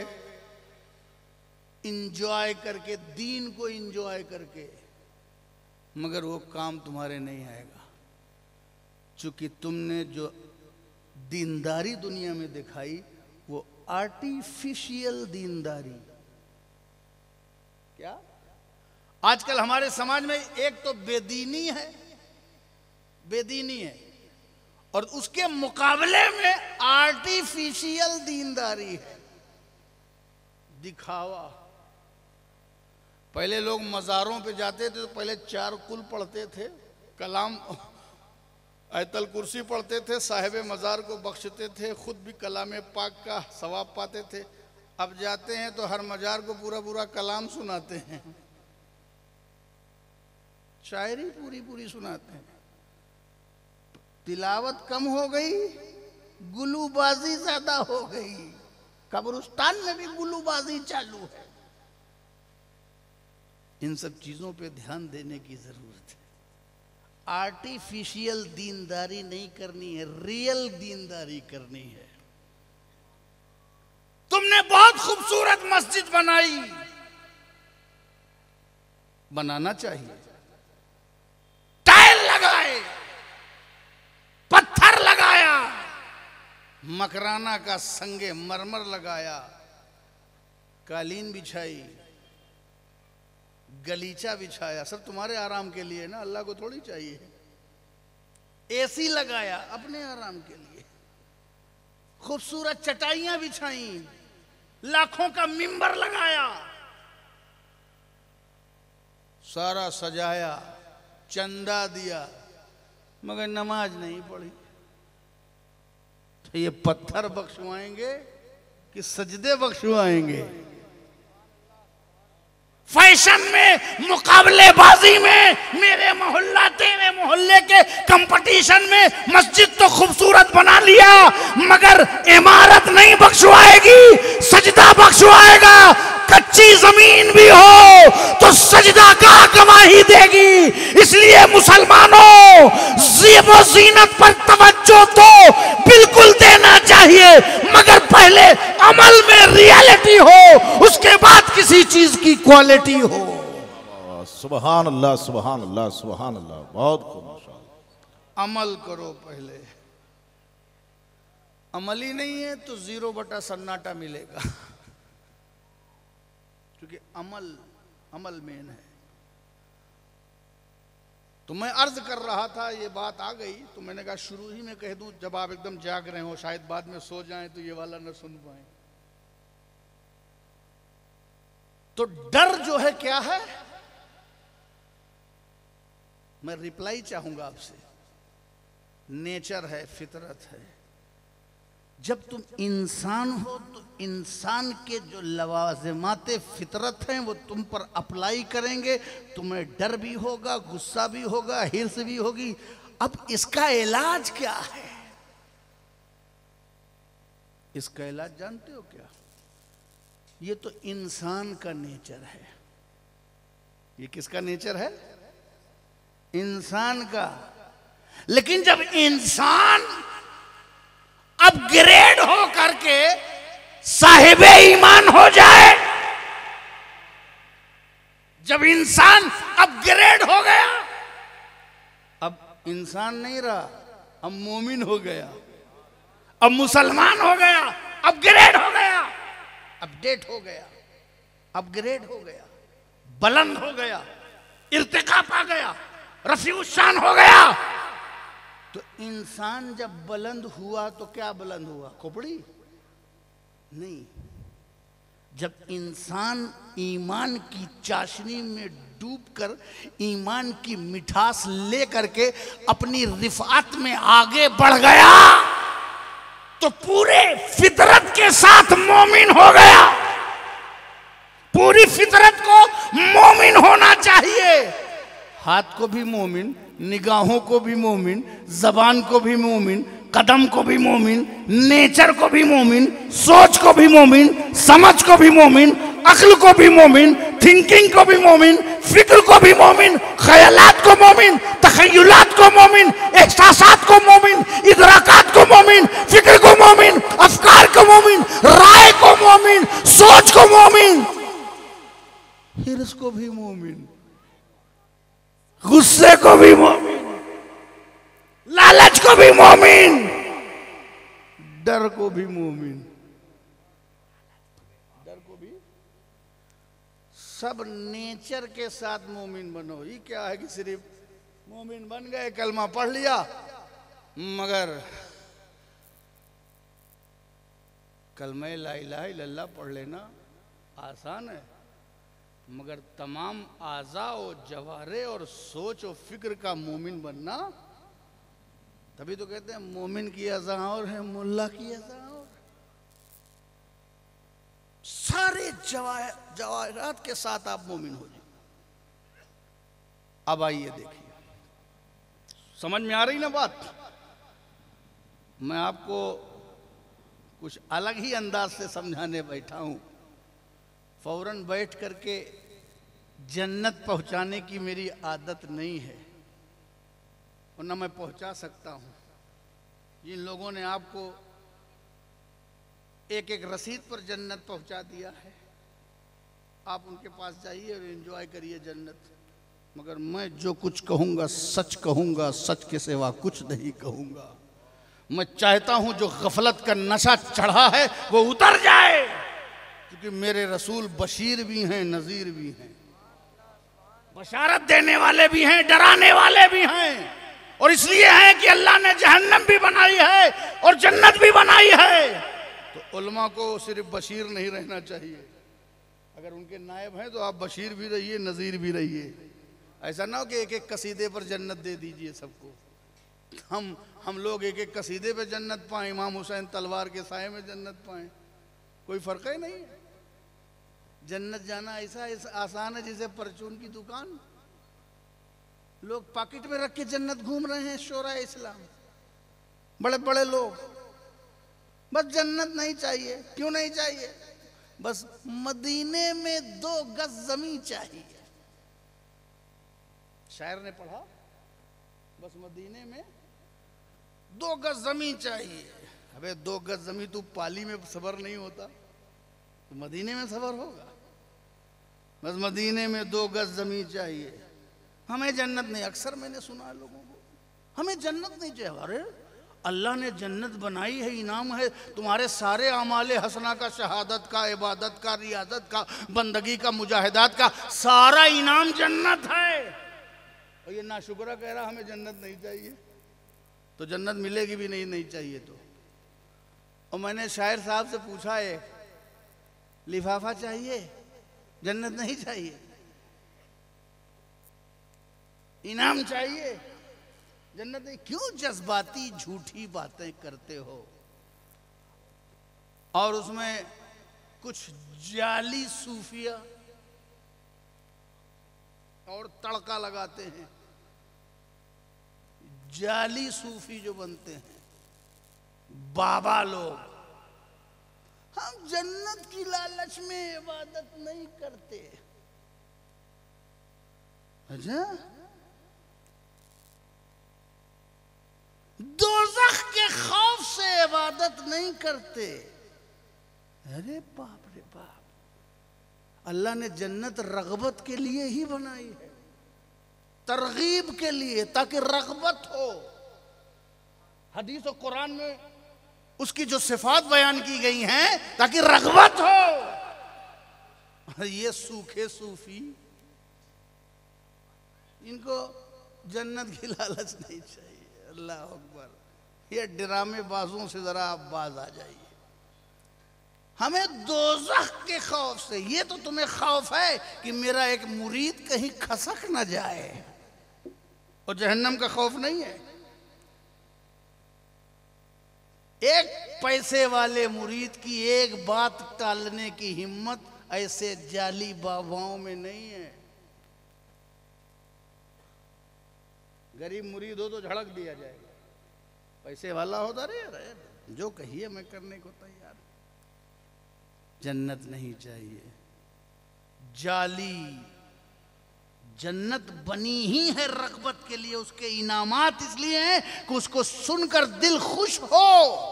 इंजॉय करके, दीन को इंजॉय करके, मगर वो काम तुम्हारे नहीं आएगा। चूंकि तुमने जो दीनदारी दुनिया में दिखाई वो आर्टिफिशियल दीनदारी। क्या आजकल हमारे समाज में एक तो बेदीनी है, बेदीनी है, और उसके मुकाबले में आर्टिफिशियल दीनदारी है, दिखावा। पहले लोग मज़ारों पे जाते थे तो पहले 4 कुल पढ़ते थे, कलाम आयतल कुर्सी पढ़ते थे, साहिब मज़ार को बख्शते थे, खुद भी कलाम पाक का सवाब पाते थे। अब जाते हैं तो हर मज़ार को पूरा पूरा कलाम सुनाते हैं, शायरी पूरी पूरी सुनाते हैं। तिलावत कम हो गई, गुलूबाजी ज्यादा हो गई। कब्रिस्तान में भी गुलूबाजी चालू है। इन सब चीजों पे ध्यान देने की जरूरत है। आर्टिफिशियल दीनदारी नहीं करनी है, रियल दीनदारी करनी है। तुमने बहुत खूबसूरत मस्जिद बनाई, बनाना चाहिए, टाइल लगाए, पत्थर लगाया, मकराना का संगे मरमर लगाया, कालीन बिछाई, गलीचा बिछाया, सब तुम्हारे आराम के लिए ना, अल्लाह को थोड़ी चाहिए। एसी लगाया अपने आराम के लिए, खूबसूरत चटाइयां बिछाई, लाखों का मिंबर लगाया, सारा सजाया, चंदा दिया, मगर नमाज नहीं पढ़ी। तो ये पत्थर बख्शवाएंगे कि सजदे बख्शवाएंगे? फैशन में, मुकाबलेबाजी में, मेरे मोहल्ला तेरे मोहल्ले के कंपटीशन में मस्जिद तो खूबसूरत बना लिया, मगर इमारत नहीं बख्शवाएगी, सजदा बख्शवाएगा। कच्ची जमीन भी हो तो सजदा का गवाही देगी। इसलिए मुसलमानों, ज़ीबो ज़ीनत पर तवज्जो तो बिल्कुल देना चाहिए, मगर पहले अमल में रियलिटी हो, उसके बाद किसी चीज की क्वालिटी हो। सुभान अल्लाह, सुभान अल्लाह, सुभान अल्लाह। बहुत खूब, माशाअल्लाह। अमल करो पहले। अमल ही नहीं है तो 0 बटा सन्नाटा मिलेगा, क्योंकि अमल मेन है। तो मैं अर्ज कर रहा था, ये बात आ गई तो मैंने कहा शुरू ही में कह दूं, जब आप एकदम जाग रहे हो, शायद बाद में सो जाएं तो ये वाला न सुन पाए। तो डर जो है क्या है, मैं रिप्लाई चाहूंगा आपसे। नेचर है, फितरत है। जब तुम इंसान हो तो इंसान के जो लवाज़िमात फितरत हैं वो तुम पर अप्लाई करेंगे। तुम्हें डर भी होगा, गुस्सा भी होगा, हिर्स भी होगी। अब इसका इलाज क्या है? इसका इलाज जानते हो क्या? ये तो इंसान का नेचर है। ये किसका नेचर है? इंसान का। लेकिन जब इंसान अपग्रेड हो करके साहिबे ईमान हो जाए, जब इंसान अपग्रेड हो गया, अब इंसान नहीं रहा, अब मोमिन हो गया, अब मुसलमान हो गया, अपग्रेड हो गया, अपडेट हो गया, अपग्रेड हो गया, बुलंद हो गया, इर्तिका पा गया, रफीउ शान हो गया। तो इंसान जब बुलंद हुआ तो क्या बुलंद हुआ? खोपड़ी नहीं। जब इंसान ईमान की चाशनी में डूबकर ईमान की मिठास लेकर के अपनी रिफात में आगे बढ़ गया तो पूरे फितरत के साथ मोमिन हो गया। पूरी फितरत को मोमिन होना चाहिए। हाथ को भी मोमिन, निगाहों को भी मोमिन, जबान को भी मोमिन, कदम को भी मोमिन, नेचर को भी मोमिन, सोच को भी मोमिन, समझ को भी मोमिन, अक्ल को भी मोमिन, थिंकिंग को भी मोमिन, फिक्र को भी मोमिन, ख्यालात को मोमिन, तखय्युलात को मोमिन, एहसासात को मोमिन, इदराकात को मोमिन, फिक्र को मोमिन, अफकार को मोमिन, राय को मोमिन, सोच को मोमिन, हिर्स को भी मोमिन, गुस्से को भी मोमिन, लालच को भी मोमिन, डर को भी मोमिन, डर को भी। सब नेचर के साथ मोमिन बनो। ये क्या है कि सिर्फ मोमिन बन गए, कलमा पढ़ लिया, मगर कलमे ला इलाहा इल्लल्लाह पढ़ लेना आसान है, मगर तमाम आज़ा और जवारे और सोच और फिक्र का मोमिन बनना, तभी तो कहते हैं मोमिन की अज़ा और है मुल्ला की अज़ा और। सारे जवाहरात के साथ आप मोमिन हो जाए। अब आइए देखिए, समझ में आ रही ना बात। मैं आपको कुछ अलग ही अंदाज से समझाने बैठा हूं। फौरन बैठ करके जन्नत पहुंचाने की मेरी आदत नहीं है और न मैं पहुंचा सकता हूं। जिन लोगों ने आपको एक एक रसीद पर जन्नत पहुंचा दिया है, आप उनके पास जाइए और एंजॉय करिए जन्नत। मगर मैं जो कुछ कहूंगा सच कहूंगा, सच के सिवा कुछ नहीं कहूंगा। मैं चाहता हूं जो गफलत का नशा चढ़ा है वो उतर जाए, क्योंकि मेरे रसूल बशीर भी हैं, नजीर भी हैं, बशारत देने वाले भी हैं, डराने वाले भी हैं। और इसलिए है कि अल्लाह ने जहन्नम भी बनाई है और जन्नत भी बनाई है। तो उलमा को सिर्फ बशीर नहीं रहना चाहिए, अगर उनके नायब हैं तो आप बशीर भी रहिए, नजीर भी रहिए। ऐसा ना हो कि एक एक कसीदे पर जन्नत दे दीजिए सबको। हम लोग एक एक कसीदे पे जन्नत पाएं, इमाम हुसैन तलवार के साए में जन्नत पाएं, कोई फर्क ही नहीं है। जन्नत जाना ऐसा आसान है जैसे परचून की दुकान। लोग पॉकेट में रख के जन्नत घूम रहे हैं, शोरा इस्लाम, बड़े बड़े लोग। बस जन्नत नहीं चाहिए। क्यों नहीं चाहिए? बस मदीने में 2 गज जमीन चाहिए। शायर ने पढ़ा, बस मदीने में 2 गज जमीन चाहिए। अबे 2 गज जमीन तू पाली में सबर नहीं होता तो मदीने में सबर होगा? बस मदीने में 2 गज जमीन चाहिए। हमें जन्नत नहीं, अक्सर मैंने सुना लोगों को, हमें जन्नत नहीं चाहिए। अरे अल्लाह ने जन्नत बनाई है, इनाम है। तुम्हारे सारे आमाले हसना का, शहादत का, इबादत का, रियादत का, बंदगी का, मुजाहिदात का सारा इनाम जन्नत है। और ये नाशुक्रा कह रहा हमें जन्नत नहीं चाहिए, तो जन्नत मिलेगी भी नहीं, नहीं चाहिए तो। और मैंने शायर साहब से पूछा, है लिफाफा चाहिए, जन्नत नहीं चाहिए, इनाम चाहिए, जन्नत नहीं। क्यों जज्बाती झूठी बातें करते हो और उसमें कुछ जाली सूफिया और तड़का लगाते हैं। जाली सूफी जो बनते हैं बाबा लोग, हम जन्नत की लालच में इबादत नहीं करते। अच्छा, दोज़ख के खौफ से इबादत नहीं करते। अरे बाप रे बाप, अल्लाह ने जन्नत रग़बत के लिए ही बनाई है, तरगीब के लिए, ताकि रग़बत हो। हदीस और कुरान में उसकी जो सिफात बयान की गई हैं ताकि रग़बत हो। ये सूखे सूफी, इनको जन्नत की लालच नहीं चाहिए। अल्लाह अकबर, ये ड्रामे बाजों से जरा आप बाज आ जाइए। हमें दोज़ख के खौफ से, ये तो तुम्हें खौफ है कि मेरा एक मुरीद कहीं खसक न जाए, और जहन्नम का खौफ नहीं है। एक पैसे वाले मुरीद की एक बात टालने की हिम्मत ऐसे जाली बाबाओं में नहीं है। गरीब मुरीद हो तो झड़क दिया जाएगा, पैसे वाला होता रहे जो कहिए मैं करने को तैयार। जन्नत नहीं चाहिए, जाली जन्नत बनी ही है रग़बत के लिए, उसके इनामात इसलिए हैं कि उसको सुनकर दिल खुश हो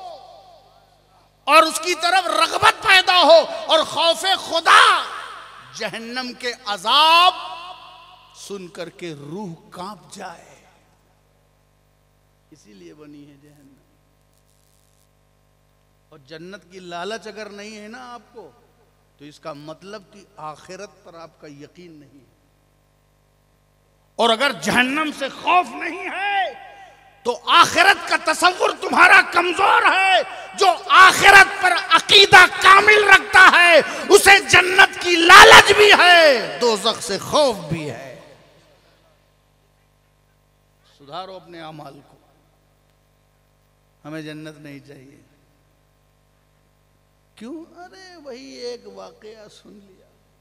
और उसकी तरफ रग़बत पैदा हो और खौफे खुदा, जहन्नम के अजाब सुनकर के रूह कांप जाए। इसीलिए बनी है जहन्नम। और जन्नत की लालच अगर नहीं है ना आपको, तो इसका मतलब कि आखिरत पर आपका यकीन नहीं है। और अगर जहन्नम से खौफ नहीं है तो आखिरत का तसव्वुर तुम्हारा कमजोर है। जो आखिरत पर अकीदा कामिल रखता है उसे जन्नत की लालच भी है, दोज़ख से खौफ भी है। सुधारो अपने अमाल को, हमें जन्नत नहीं चाहिए। क्यों? अरे वही एक वाकया सुन लिया,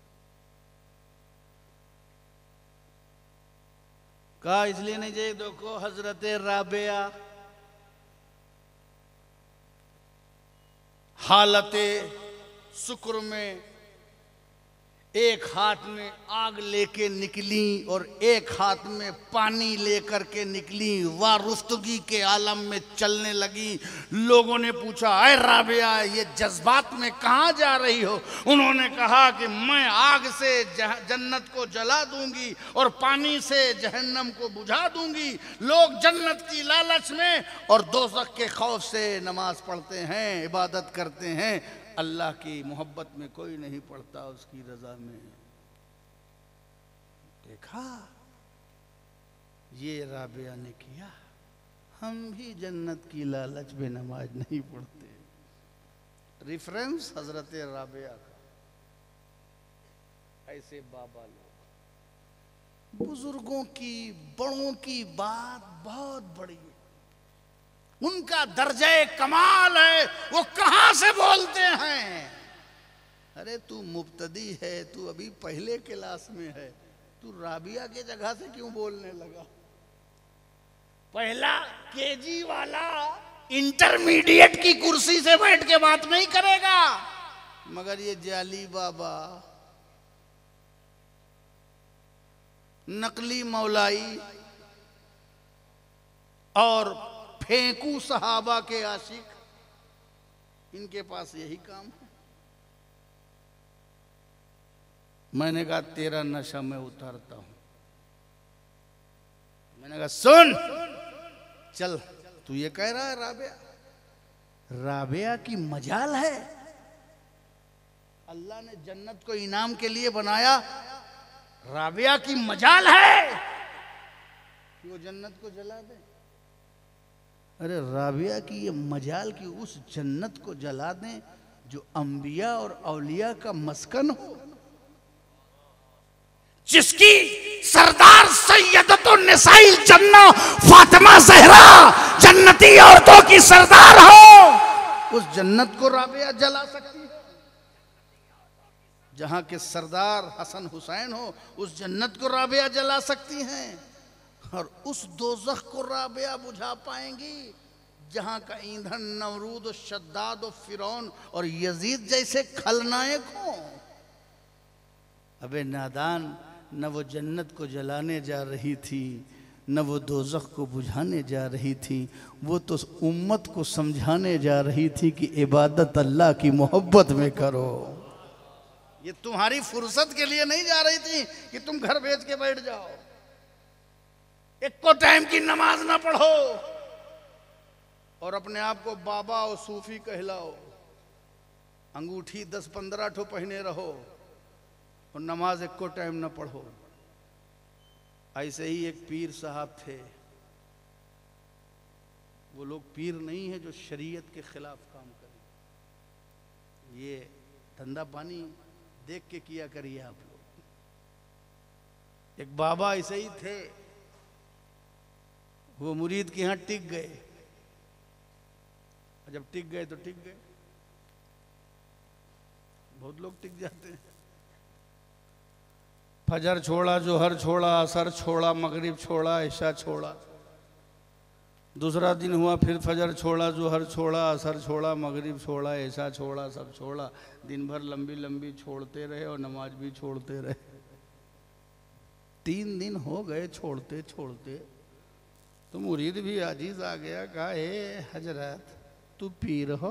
कहा इसलिए नहीं चाहिए। देखो हजरत राबिया हालते शुक्र में एक हाथ में आग लेके निकली और एक हाथ में पानी लेकर के निकली, वारुफ्तगी के आलम में चलने लगी। लोगों ने पूछा, अरे राबिया ये जज्बात में कहाँ जा रही हो? उन्होंने कहा कि मैं आग से जन्नत को जला दूंगी और पानी से जहन्नम को बुझा दूंगी। लोग जन्नत की लालच में और दोज़ख के खौफ से नमाज पढ़ते हैं, इबादत करते हैं। अल्लाह की मोहब्बत में कोई नहीं पड़ता, उसकी रजा में। देखा ये राबिया ने किया, हम भी जन्नत की लालच में नमाज नहीं पढ़ते। रेफरेंस हजरत राबिया का। ऐसे बाबा लोग, बुजुर्गों की, बड़ों की बात बहुत बड़ी है, उनका दर्जे कमाल है, वो कहां से बोलते हैं। अरे तू मुब्तदी है, तू अभी पहले क्लास में है, तू राबिया के जगह से क्यों बोलने लगा? पहला केजी वाला इंटरमीडिएट की कुर्सी से बैठ के बात नहीं करेगा। मगर ये जाली बाबा, नकली मौलाई और फेंकू सहाबा के आशिक, इनके पास यही काम है। मैंने कहा तेरा नशा मैं उतारता हूं। मैंने कहा सुन, चल तू ये कह रहा है राबिया, राबिया की मजाल है। अल्लाह ने जन्नत को इनाम के लिए बनाया, राबिया की मजाल है कि वो जन्नत को जला दे। अरे राबिया की ये मजाल की उस जन्नत को जला दें जो अंबिया और औलिया का मस्कन हो, जिसकी सरदार सैयदतुन निसाइल जन्ना फातिमा ज़हरा जन्नती औरतों की सरदार हो, उस जन्नत को राबिया जला सकती है। जहां के सरदार हसन हुसैन हो, उस जन्नत को राबिया जला सकती हैं। और उस दोज़ख को राबिया बुझा पाएंगी जहां का ईंधन नमरूद, शद्दाद, फिरौन और यजीद जैसे खलनायक हो। अबे नादान, न वो जन्नत को जलाने जा रही थी, न वो दोज़ख को बुझाने जा रही थी, वो तो उम्मत को समझाने जा रही थी कि इबादत अल्लाह की मोहब्बत में करो। ये तुम्हारी फुर्सत के लिए नहीं जा रही थी कि तुम घर भेज के बैठ जाओ, एक को टाइम की नमाज ना पढ़ो और अपने आप को बाबा और सूफी कहलाओ, अंगूठी 10-15 ठो पहने रहो और नमाज एक को टाइम ना पढ़ो। ऐसे ही एक पीर साहब थे। वो लोग पीर नहीं है जो शरीयत के खिलाफ काम करें। ये धंधा पानी देख के किया करिए आप लोग। एक बाबा ऐसे ही थे, वो मुरीद के यहां टिक गए। जब टिक गए तो टिक गए, बहुत लोग टिक जाते हैं। फजर छोड़ा, जोहर छोड़ा, असर छोड़ा, मगरिब छोड़ा, इशा छोड़ा। दूसरा दिन हुआ फिर फजर छोड़ा, जोहर छोड़ा, असर छोड़ा, मगरिब छोड़ा, इशा छोड़ा, सब छोड़ा। दिन भर लंबी लंबी छोड़ते रहे और नमाज भी छोड़ते रहे। 3 दिन हो गए छोड़ते छोड़ते, तो मुरीद भी आजीज आ गया। कहा, ए हजरत तू पीर हो?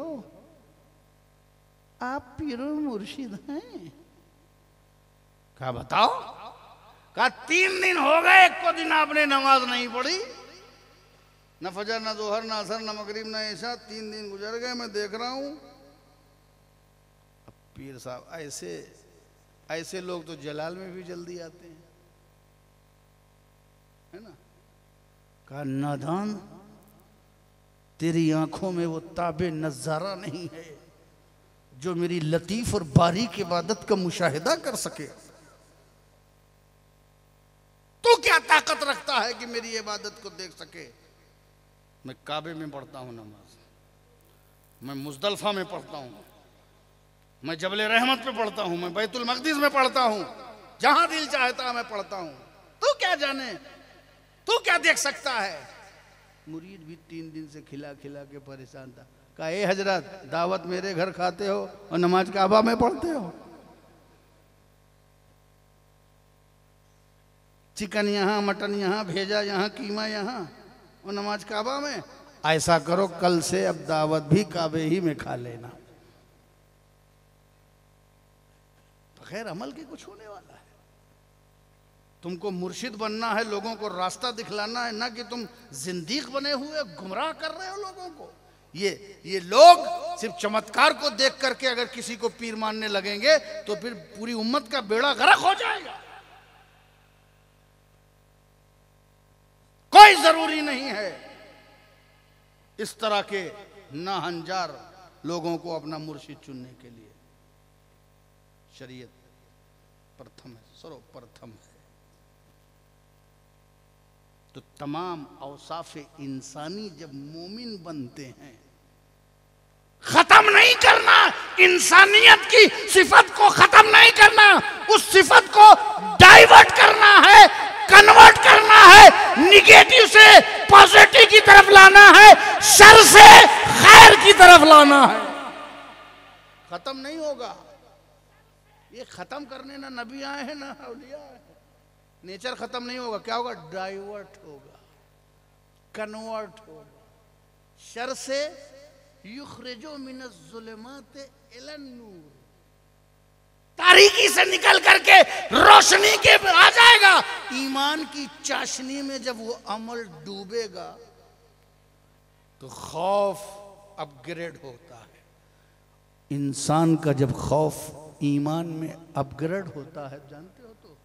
आप पीर मुर्शिद हैं? कहा बताओ। कहा 3 दिन हो गए, एक को दिन आपने नमाज नहीं पढ़ी, न फजर, न जोहर, न असर, न मगरिब, न ईशा। 3 दिन गुजर गए, मैं देख रहा हूं। अब पीर साहब, ऐसे लोग तो जलाल में भी जल्दी आते हैं, है ना। कहा नादान, तेरी आंखों में वो ताबे नजारा नहीं है जो मेरी लतीफ और बारीक इबादत का मुशाहिदा कर सके। तो क्या ताकत रखता है कि मेरी इबादत को देख सके? मैं काबे में पढ़ता हूं नमाज, मैं मुजदलफा में पढ़ता हूं, मैं जबल रहमत पे पढ़ता हूं, मैं बैतुल मक़दिस में पढ़ता हूं, जहां दिल चाहता मैं पढ़ता हूं। तू क्या जाने, तू क्या देख सकता है? मुरीद भी 3 दिन से खिला खिला के परेशान था। कहा ए हजरत, दावत मेरे घर खाते हो और नमाज काबा में पढ़ते हो। चिकन यहाँ, मटन यहाँ, भेजा यहाँ, कीमा यहाँ और नमाज काबा में। ऐसा करो कल से अब दावत भी काबे ही में खा लेना। बगैर अमल के कुछ होने वाला है? तुमको मुर्शिद बनना है, लोगों को रास्ता दिखलाना है, ना कि तुम जिंदीक बने हुए गुमराह कर रहे हो लोगों को। ये लोग सिर्फ चमत्कार को देख करके अगर किसी को पीर मानने लगेंगे तो फिर पूरी उम्मत का बेड़ा गर्क हो जाएगा। कोई जरूरी नहीं है इस तरह के नाहंजार लोगों को अपना मुर्शिद चुनने के लिए। शरीयत प्रथम है, सर्वप्रथम है। तो तमाम औसाफ इंसानी जब मोमिन बनते हैं, खत्म नहीं करना, इंसानियत की सिफत को खत्म नहीं करना, उस सिफत को डाइवर्ट करना है, कन्वर्ट करना है, निगेटिव से पॉजिटिव की तरफ लाना है, शर से खैर की तरफ लाना है। खत्म नहीं होगा ये। खत्म करने ना नबी आए हैं ना औलिया आए हैं। नेचर खत्म नहीं होगा। क्या होगा? डाइवर्ट होगा, कन्वर्ट होगा। शर से युखरिजो मिनज़्ज़ुलुमात इलन नूर, तारीकी से निकल करके रोशनी के आ जाएगा। ईमान की चाशनी में जब वो अमल डूबेगा तो खौफ अपग्रेड होता है। इंसान का जब खौफ ईमान में अपग्रेड होता है, जानते हो, तो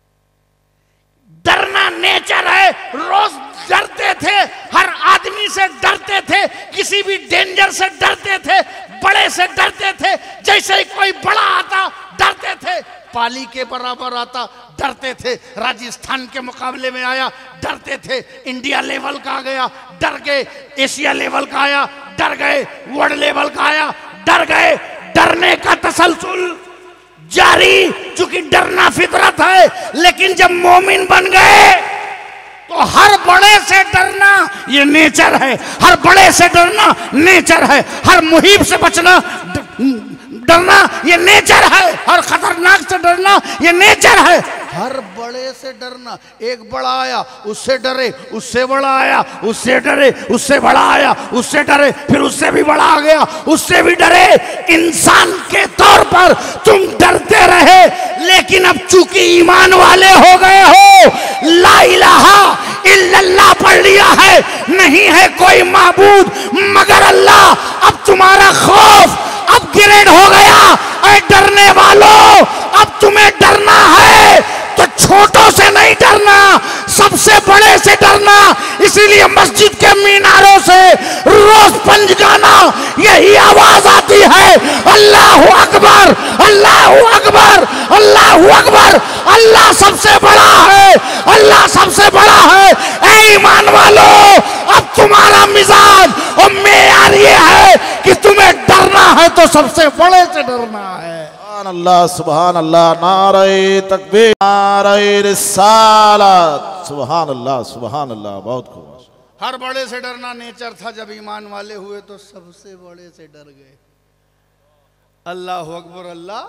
डरना नेचर है। रोज डरते थे, हर आदमी से डरते थे, किसी भी डेंजर से डरते थे, बड़े से डरते थे। जैसे ही कोई बड़ा आता डरते थे, पाली के बराबर आता डरते थे, राजस्थान के मुकाबले में आया डरते थे, इंडिया लेवल का आ गया डर गए, एशिया लेवल का आया डर गए, वर्ल्ड लेवल का आया डर गए। डरने का तसलसल जारी, चूंकि डरना फितरत है। लेकिन जब मोमिन बन गए तो हर बड़े से डरना ये नेचर है, हर बड़े से डरना नेचर है, हर मुहीब से बचना डरना ये नेचर है, हर खतरनाक से डरना ये नेचर है। हर बड़े से डरना, एक बड़ा आया उससे डरे, उससे बड़ा आया उससे डरे, उससे बड़ा आया उससे डरे, फिर उससे भी बड़ा आ गया उससे भी डरे। इंसान के तौर पर तुम डरते रहे, लेकिन अब चूंकि ईमान वाले हो गए हो, ला इलाहा इल्लल्लाह पढ़ लिया है, नहीं है कोई माबूद मगर अल्लाह, अब तुम्हारा खौफ अपग्रेड हो गया। ऐ डरने वालों, अब तुम्हें डरना है तो छोटों से नहीं डरना, सबसे बड़े से डरना। इसीलिए मस्जिद के मीनारों से रोज पंजगाना यही आवाज आती है, अल्लाहु अकबर, अल्लाहु अकबर, अल्लाहु अकबर। अल्लाह सबसे बड़ा है, अल्लाह सबसे बड़ा है। ऐ ईमान वालों, अब तुम्हारा मिजाज और मेयार ये है कि तुम्हें डरना है तो सबसे बड़े से डरना है। अल्लाह सुभान अल्लाह, नारे तकबीर, नारे रिसालत, सुभान अल्लाह सुभान अल्लाह। बहुत खूब। हर बड़े से डरना नेचर था। जब ईमान वाले हुए तो सबसे बड़े से डर गए। अल्लाह अकबर, अल्लाह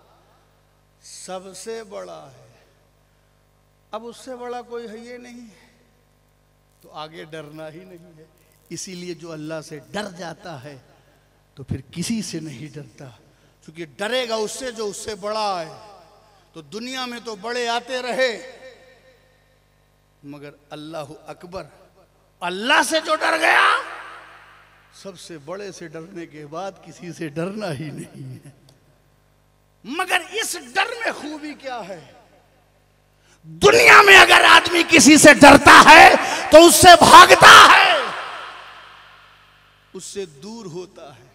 सबसे बड़ा है, अब उससे बड़ा कोई है ये नहीं, तो आगे डरना ही नहीं है। इसीलिए जो अल्लाह से डर जाता है तो फिर किसी से नहीं डरता, क्योंकि डरेगा उससे जो उससे बड़ा है। तो दुनिया में तो बड़े आते रहे, मगर अल्लाह अकबर, अल्लाह से जो डर गया, सबसे बड़े से डरने के बाद किसी से डरना ही नहीं है। मगर इस डर में खूबी क्या है? दुनिया में अगर आदमी किसी से डरता है तो उससे भागता है, उससे दूर होता है।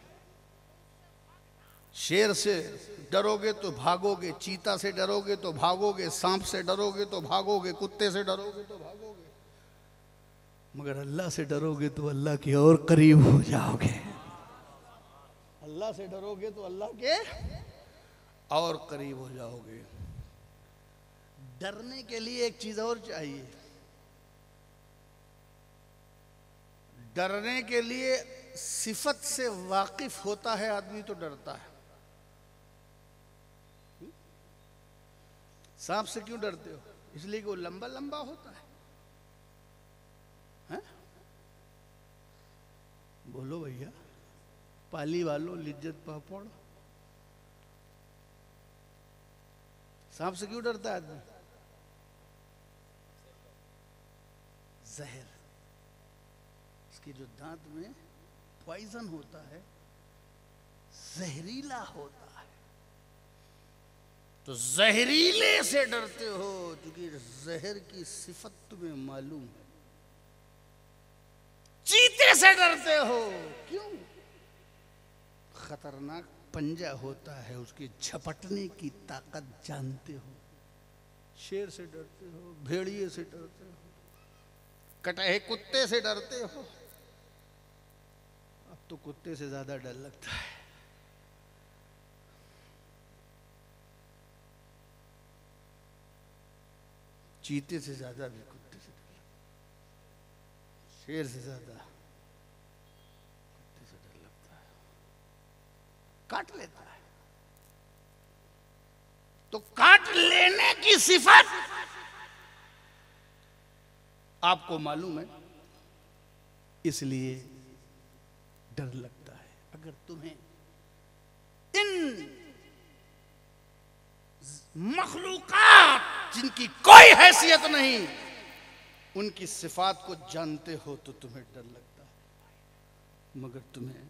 शेर से डरोगे तो भागोगे, चीता से डरोगे तो भागोगे, सांप से डरोगे तो भागोगे, कुत्ते से डरोगे तो भागोगे, मगर अल्लाह से डरोगे तो अल्लाह के और करीब हो जाओगे। अल्लाह से डरोगे तो अल्लाह के और करीब हो जाओगे। डरने के लिए एक चीज और चाहिए। डरने के लिए सिफत से वाकिफ होता है आदमी तो डरता है। सांप से क्यों डरते हो? इसलिए कि वो लंबा लंबा होता है, हैं? बोलो भैया, पाली वालों लिज्जत पापड़। सांप से क्यों डरता है आदमी? जहर, इसके जो दांत में पॉइजन होता है, जहरीला होता है, तो जहरीले से डरते हो क्योंकि जहर की सिफत तुम्हें मालूम है। चीते से डरते हो क्यों? खतरनाक पंजा होता है, उसके झपटने की ताकत जानते हो। शेर से डरते हो, भेड़िए से डरते हो, कटहे कुत्ते से डरते हो। अब तो कुत्ते से ज्यादा डर लगता है। चीते से ज्यादा भी कुत्ते से डर लगता है, शेर से ज्यादा कुत्ते से डर लगता है। काट लेता है, तो काट लेने की सिफत आपको मालूम है, इसलिए डर लगता है। अगर तुम्हें इन मखलूकात जिनकी कोई हैसियत नहीं, उनकी सिफात को जानते हो तो तुम्हें डर लगता है। मगर तुम्हें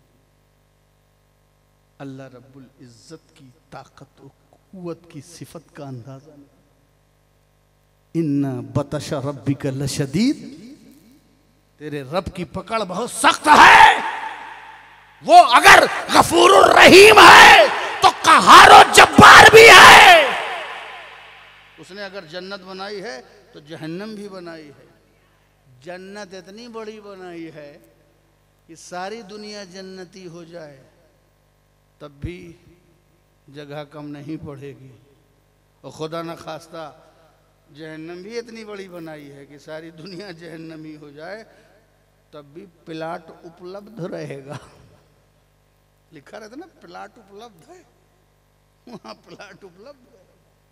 अल्लाह रब्बुल इज्जत की ताकत और कुव्वत की सिफत का अंदाजा नहीं। इन्ना बतशा रब्बिका लशदीद, तेरे रब की पकड़ बहुत सख्त है। वो अगर गफूरुर रहीम है तो कहारो जब्बार भी है। उसने अगर जन्नत बनाई है तो जहन्नम भी बनाई है। जन्नत इतनी बड़ी बनाई है कि सारी दुनिया जन्नती हो जाए तब भी जगह कम नहीं पड़ेगी। और खुदा न खास्ता जहन्नम भी इतनी बड़ी बनाई है कि सारी दुनिया जहन्नमी हो जाए तब भी प्लाट उपलब्ध रहेगा। लिखा रहता ना, प्लाट उपलब्ध है, वहां प्लाट उपलब्ध है।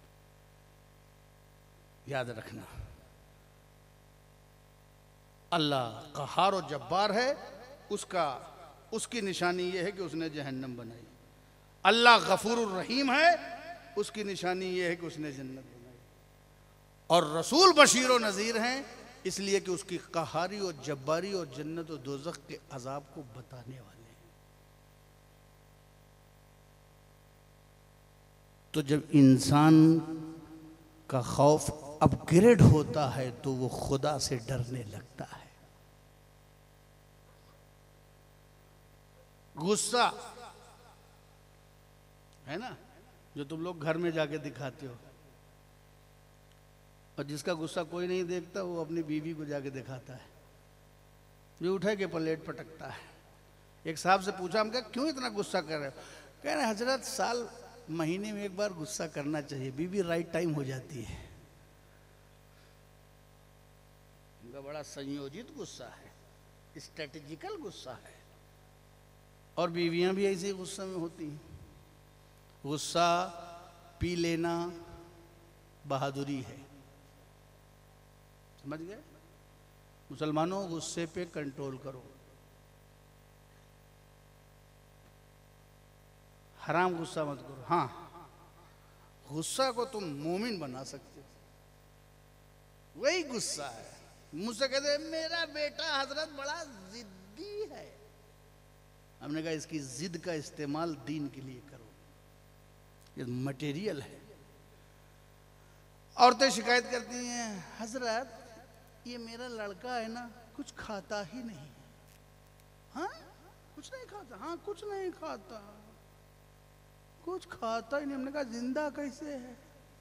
याद रखना, अल्लाह कहार और जब्बार है, उसकी निशानी यह है कि उसने जहन्नम बनाई। अल्लाह गफूरुर रहीम है, उसकी निशानी यह है कि उसने जन्नत बनाई। और रसूल बशीर और नज़ीर हैं, इसलिए कि उसकी कहारी और जब्बारी और जन्नत और दोज़ख के अजाब को बताने वाले हैं। तो जब इंसान का खौफ अपग्रेड होता है तो वो खुदा से डरने लगता है। गुस्सा है ना, जो तुम लोग घर में जाके दिखाते हो, और जिसका गुस्सा कोई नहीं देखता वो अपनी बीवी को जाके दिखाता है, जो उठे के प्लेट पटकता है। एक साहब से पूछा, हम क्या क्यों इतना गुस्सा कर रहे हो? कह रहे हजरत साल महीने में एक बार गुस्सा करना चाहिए, बीवी राइट टाइम हो जाती है। उनका बड़ा संयोजित गुस्सा है, स्ट्रेटेजिकल गुस्सा है। और बीवियां भी ऐसे गुस्से में होती हैं। गुस्सा पी लेना बहादुरी है, समझ गए? मुसलमानों, गुस्से पे कंट्रोल करो। हराम गुस्सा मत करो। हाँ, गुस्सा को तुम मोमिन बना सकते हो। वही गुस्सा है। मुझसे कहते मेरा बेटा हजरत बड़ा जिद्दी है। हमने कहा इसकी जिद का इस्तेमाल दीन के लिए करो, ये मटेरियल है। औरतें शिकायत करती हैं, हजरत ये मेरा लड़का है ना, कुछ खाता ही नहीं। हाँ, कुछ नहीं खाता। हाँ कुछ नहीं खाता, कुछ खाता ही नहीं। हमने कहा जिंदा कैसे है?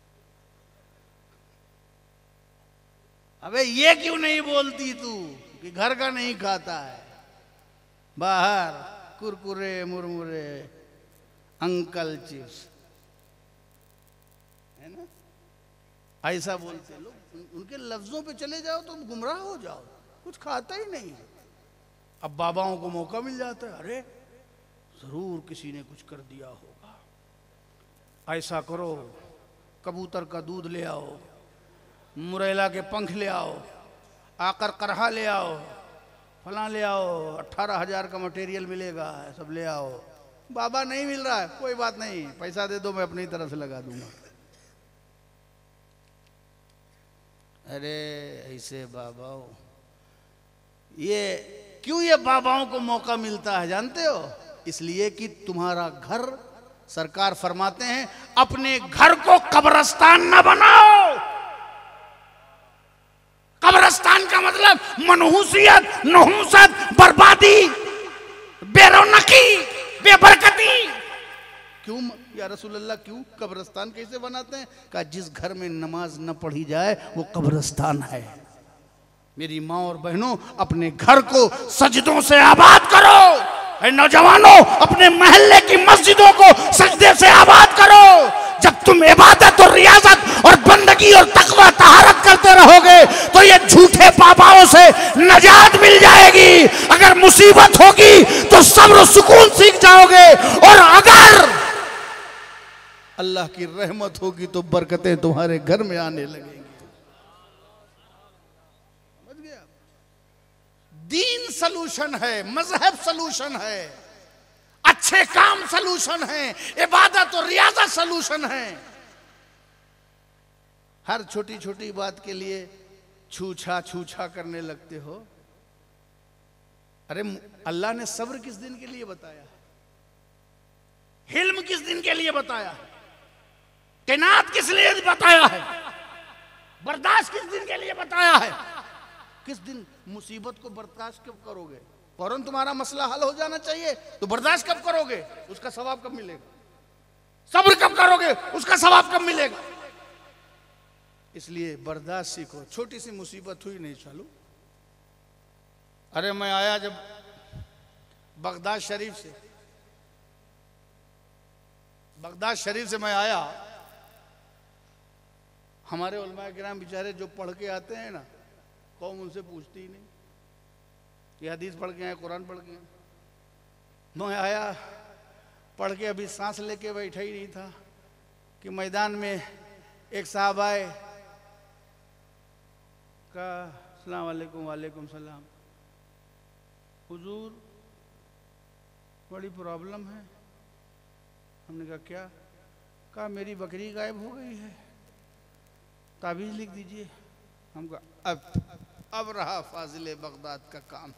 अबे ये क्यों नहीं बोलती तू कि घर का नहीं खाता है, बाहर कुरकुरे मुरमुरे अंकल चिप्स, है ना? ऐसा बोलते लोग। उनके लफ्जों पे चले जाओ तो गुमराह हो जाओ। कुछ खाता ही नहीं है। अब बाबाओं को मौका मिल जाता है, अरे जरूर किसी ने कुछ कर दिया होगा, ऐसा करो कबूतर का दूध ले आओ, मुरैला के पंख ले आओ, आकर करहा ले आओ, फलां ले आओ, 18,000 का मटेरियल मिलेगा, सब ले आओ। बाबा नहीं मिल रहा है, कोई बात नहीं, पैसा दे दो, मैं अपनी तरफ से लगा दूंगा। अरे ऐसे बाबाओं, ये क्यों ये बाबाओं को मौका मिलता है जानते हो? इसलिए कि तुम्हारा घर, सरकार फरमाते हैं अपने घर को कब्रिस्तान न बनाओ। कब्रिस्तान का मतलब मनहूसियत, नहुसत, बर्बादी, बेरौनकी, बेबरकती। क्यों या रसूलल्लाह, क्यों कब्रिस्तान कैसे बनाते हैं? कहा जिस घर में नमाज न पढ़ी जाए वो कब्रिस्तान है। मेरी माँ और बहनों, अपने घर को सजदों से आबाद करो। नौजवानों, अपने मोहल्ले की मस्जिदों को सजदे से आबाद करो। जब तुम इबादत और रियाजत और बंदगी और तकवा तहारत करते रहोगे तो ये झूठे बाबाओं से नजात मिल जाएगी। अगर मुसीबत होगी तो सब्र सुकून सीख जाओगे, और अगर अल्लाह की रहमत होगी तो बरकतें तुम्हारे घर में आने लगेंगी। समझ गया? दीन सलूशन है, मजहब सलूशन है, अच्छे काम सलूशन है, इबादत और रियाजत सलूशन है। हर छोटी छोटी बात के लिए छूछा करने लगते हो। अरे अल्लाह ने सब्र किस दिन के लिए बताया है? हिल्म किस दिन के लिए बताया है? किनात किस लिए बताया है? बर्दाश्त किस दिन के लिए बताया है? किस दिन मुसीबत को बर्दाश्त कब करोगे? फौरन तुम्हारा मसला हल हो जाना चाहिए, तो बर्दाश्त कब करोगे? उसका सवाब कब मिलेगा? सब्र कब करोगे? उसका सवाब कब मिलेगा? इसलिए बर्दाश्त सीखो। छोटी सी मुसीबत हुई नहीं, चलो। अरे मैं आया जब बगदाद शरीफ से मैं आया, हमारे उलमा किराम बेचारे जो पढ़ के आते हैं ना, कौम उनसे पूछती ही नहीं। ये हदीस पढ़ के आए, कुरान पढ़ के आए। मैं आया, पढ़ के अभी सांस लेके बैठा ही नहीं था कि मैदान में एक साहब आए, कहा अस्सलाम वालेकुम। वालेकुम सलाम। हुजूर बड़ी प्रॉब्लम है। हमने कहा क्या? कहा मेरी बकरी गायब हो गई है, ताबीज लिख दीजिए। हम कहा अब रहा फाजिले बगदाद का काम।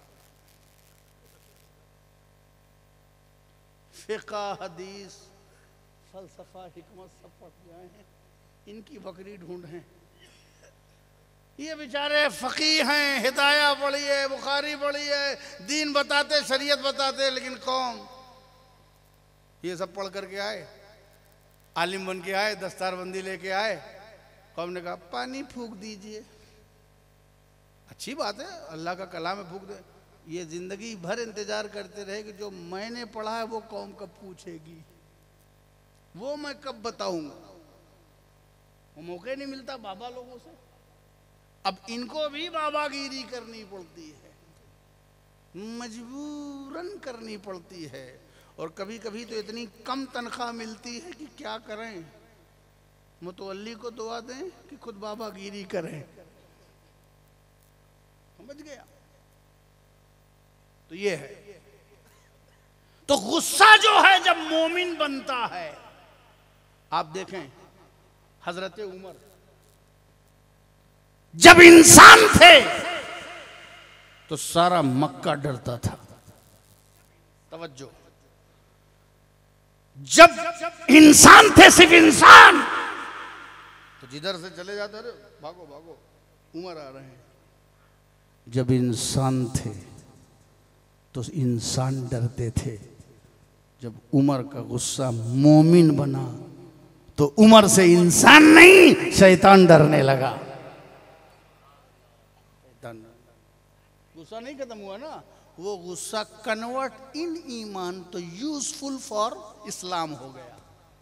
फिक़ा, हदीस, फलसफा, हिकमत सब पढ़ जाए हैं, इनकी बकरी ढूंढें। ये बेचारे फ़क़ीह हैं, हिदाया पढ़ी है, बुखारी पढ़ी है, दीन बताते, शरीयत बताते, लेकिन कौम ये सब पढ़ करके आए, आलिम बन के आए, दस्तारबंदी लेके आए। कौम ने कहा पानी फूंक दीजिए। अच्छी बात है, अल्लाह का कलाम में फूंक दे। ये जिंदगी भर इंतजार करते रहे कि जो मैंने पढ़ा है वो कौम कब पूछेगी, वो मैं कब बताऊंगा। वो मौके नहीं मिलता बाबा लोगों से। अब इनको भी बाबागिरी करनी पड़ती है, मजबूरन करनी पड़ती है। और कभी कभी तो इतनी कम तनख्वाह मिलती है कि क्या करें, मुतवल्ली को दुआ दें कि खुद बाबागिरी करें। समझ गया? तो ये है। तो गुस्सा जो है जब मोमिन बनता है, आप देखें हजरत उमर जब इंसान थे तो सारा मक्का डरता था। तवज्जो, जब इंसान थे, सिर्फ इंसान, तो जिधर से चले जाते थे भागो भागो, उमर आ रहे हैं। जब इंसान थे तो इंसान डरते थे। जब उमर का गुस्सा मोमिन बना तो उमर से इंसान नहीं शैतान डरने लगा। गुस्सा नहीं खत्म हुआ ना, वो गुस्सा कन्वर्ट इन ईमान तो यूजफुल फॉर इस्लाम हो गया,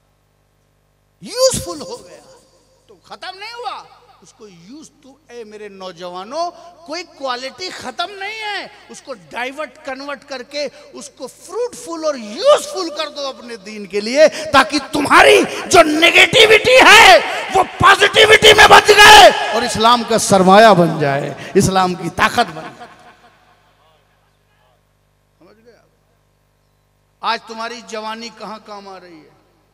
यूजफुल हो गया। तो खत्म नहीं हुआ, उसको यूज टू। ए मेरे नौजवानों, कोई क्वालिटी खत्म नहीं है, उसको डाइवर्ट कन्वर्ट करके उसको फ्रूटफुल और यूजफुल कर दो अपने दीन के लिए, ताकि तुम्हारी जो नेगेटिविटी है वो पॉजिटिविटी में बदल जाए और इस्लाम का सरमाया बन जाए, इस्लाम की ताकत बन जाए। समझ गए? आज तुम्हारी जवानी कहां काम आ रही है?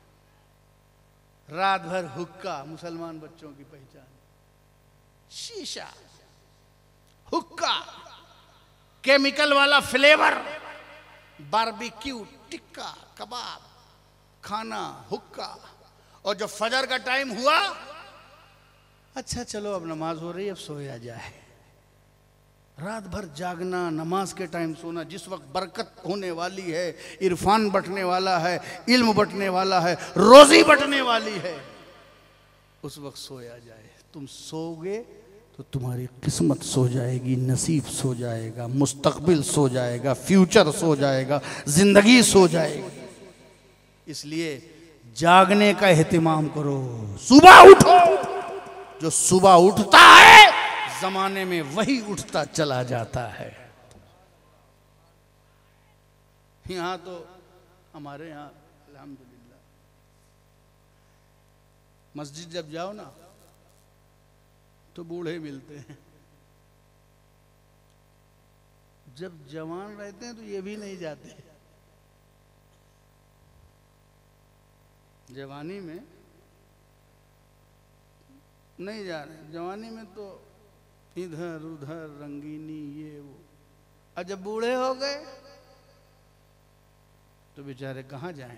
रात भर हुक्का, मुसलमान बच्चों की पहचान, शीशा, हुक्का, केमिकल वाला फ्लेवर, बारबेक्यू, टिक्का, कबाब, खाना, हुक्का। और जब फजर का टाइम हुआ, अच्छा चलो अब नमाज हो रही है, अब सोया जाए। रात भर जागना, नमाज के टाइम सोना, जिस वक्त बरकत होने वाली है, इरफान बटने वाला है, इल्म बटने वाला है, रोजी बटने वाली है, उस वक्त सोया जाए। तुम सोओगे तो तुम्हारी किस्मत सो जाएगी, नसीब सो जाएगा, मुस्तकबिल सो जाएगा, फ्यूचर सो जाएगा, जिंदगी सो जाएगी। इसलिए जागने का एहतिमाम करो, सुबह उठो। जो सुबह उठता है जमाने में वही उठता चला जाता है। यहां तो हमारे यहां अल्हम्दुलिल्लाह मस्जिद जब जाओ ना तो बूढ़े मिलते हैं। जब जवान रहते हैं तो ये भी नहीं जाते। जवानी में नहीं जा रहे, जवानी में तो इधर उधर रंगीनी ये वो। और जब बूढ़े हो गए तो बेचारे कहाँ जाएं?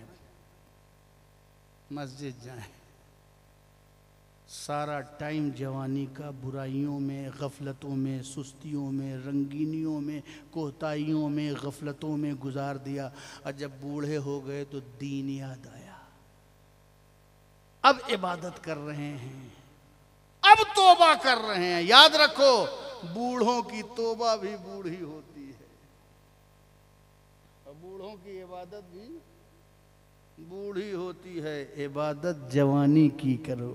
मस्जिद जाएं। सारा टाइम जवानी का बुराइयों में, गफलतों में, सुस्तियों में, रंगीनियों में, कोताहियों में, गफलतों में गुजार दिया। और जब बूढ़े हो गए तो दीन याद आया। अब इबादत कर रहे हैं, अब तौबा कर रहे हैं। याद रखो, बूढ़ों की तौबा भी बूढ़ी होती है और बूढ़ों की इबादत भी बूढ़ी होती है। इबादत जवानी की करो।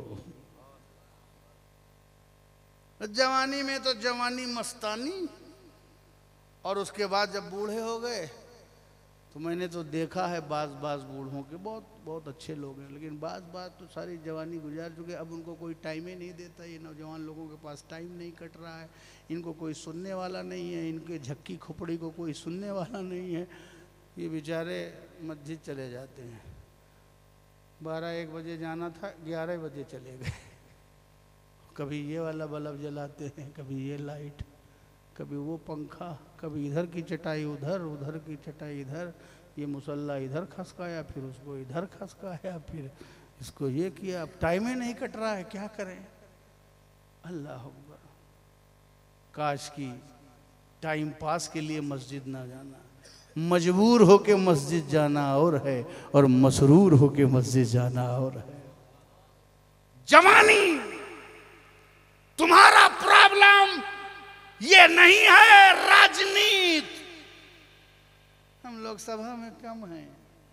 जवानी में तो जवानी मस्तानी, और उसके बाद जब बूढ़े हो गए तो मैंने तो देखा है बाज बूढ़ों के बहुत अच्छे लोग हैं, लेकिन बाज तो सारी जवानी गुजार चुके। अब उनको कोई टाइम ही नहीं देता। ये नौजवान लोगों के पास टाइम नहीं कट रहा है, इनको कोई सुनने वाला नहीं है, इनके झक्की खोपड़ी को कोई सुनने वाला नहीं है। ये बेचारे मस्जिद चले जाते हैं। 12-1 बजे जाना था, 11 बजे चले गए। कभी ये वाला बल्ब जलाते हैं, कभी ये लाइट, कभी वो पंखा, कभी इधर की चटाई उधर, उधर की चटाई इधर, ये मुसल्ला इधर खसकाया, फिर उसको इधर खसकाया, फिर इसको ये किया। अब टाइम ही नहीं कट रहा है, क्या करें? अल्लाह अकबर। काश की टाइम पास के लिए मस्जिद ना जाना, मजबूर होके मस्जिद जाना और है, और मसरूर होके मस्जिद जाना और है। जवानी तुम्हारा प्रॉब्लम ये नहीं है राजनीति। हम लोग सभा में कम हैं,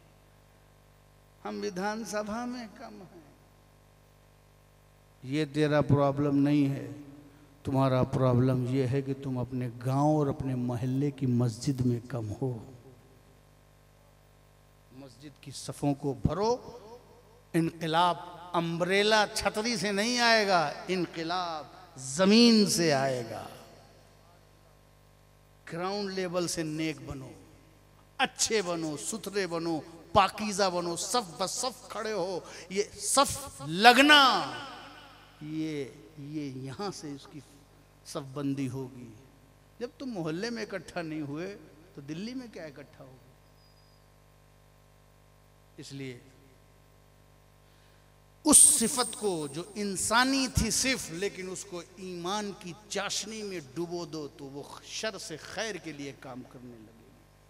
हम विधानसभा में कम हैं। ये तेरा प्रॉब्लम नहीं है। तुम्हारा प्रॉब्लम ये है कि तुम अपने गांव और अपने मोहल्ले की मस्जिद में कम हो। मस्जिद की सफों को भरो। इनकलाब अम्ब्रेला छतरी से नहीं आएगा, इनकलाब जमीन से आएगा। ग्राउंड लेवल से नेक बनो, अच्छे बनो, सुथरे बनो, पाकीज़ा बनो, सफ बसफ खड़े हो। ये सफ लगना, ये यहाँ से इसकी सफ बंदी होगी। जब तुम मोहल्ले में इकट्ठा नहीं हुए तो दिल्ली में क्या इकट्ठा होगा? इसलिए उस सिफत को जो इंसानी थी सिर्फ, लेकिन उसको ईमान की चाशनी में डुबो दो तो वो शर से खैर के लिए काम करने लगेगी।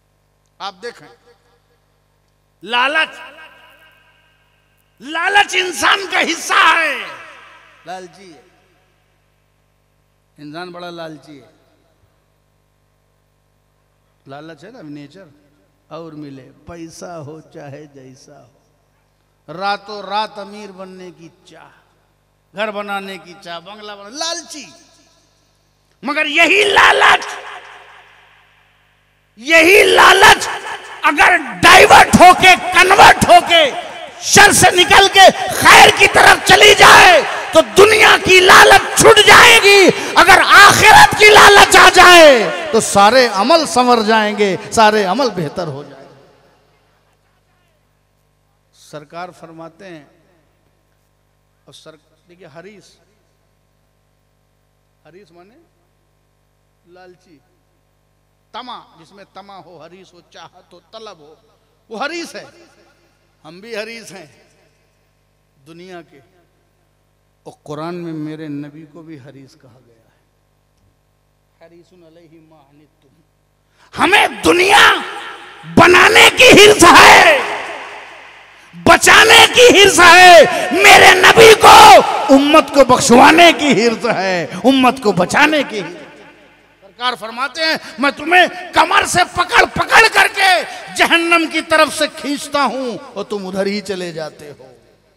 आप देखें, लालच, लालच इंसान का हिस्सा है। लालची है इंसान, बड़ा लालची है। लालच है ना नेचर। और मिले पैसा हो चाहे जैसा हो, रातों रात अमीर बनने की चाह, घर बनाने की चाह, बंगला बना, लालची। मगर यही लालच अगर डाइवर्ट होके, कन्वर्ट होके, शर से निकल के खैर की तरफ चली जाए तो दुनिया की लालच छूट जाएगी। अगर आखिरत की लालच आ जाए तो सारे अमल संवर जाएंगे, सारे अमल बेहतर हो जाएंगे। सरकार फरमाते हैं, और देखिए हरीस, हरीस माने लालची, तमा, जिसमें तमा हो, हरीस हो, चाहत हो, तलब हो, वो हरीस है। हम भी हरीस हैं दुनिया के। और कुरान में मेरे नबी को भी हरीस कहा गया है, हरीसुन अलैहि मा अनित्तुम। हमें दुनिया बनाने की हिर्स है, बचाने की हिर्स है। मेरे नबी को उम्मत को बख्शवाने की हिर्स है, उम्मत को बचाने की हिर्स। सरकार फरमाते हैं, मैं तुम्हें कमर से पकड़ पकड़ करके जहन्नम की तरफ से खींचता हूं और तुम उधर ही चले जाते हो।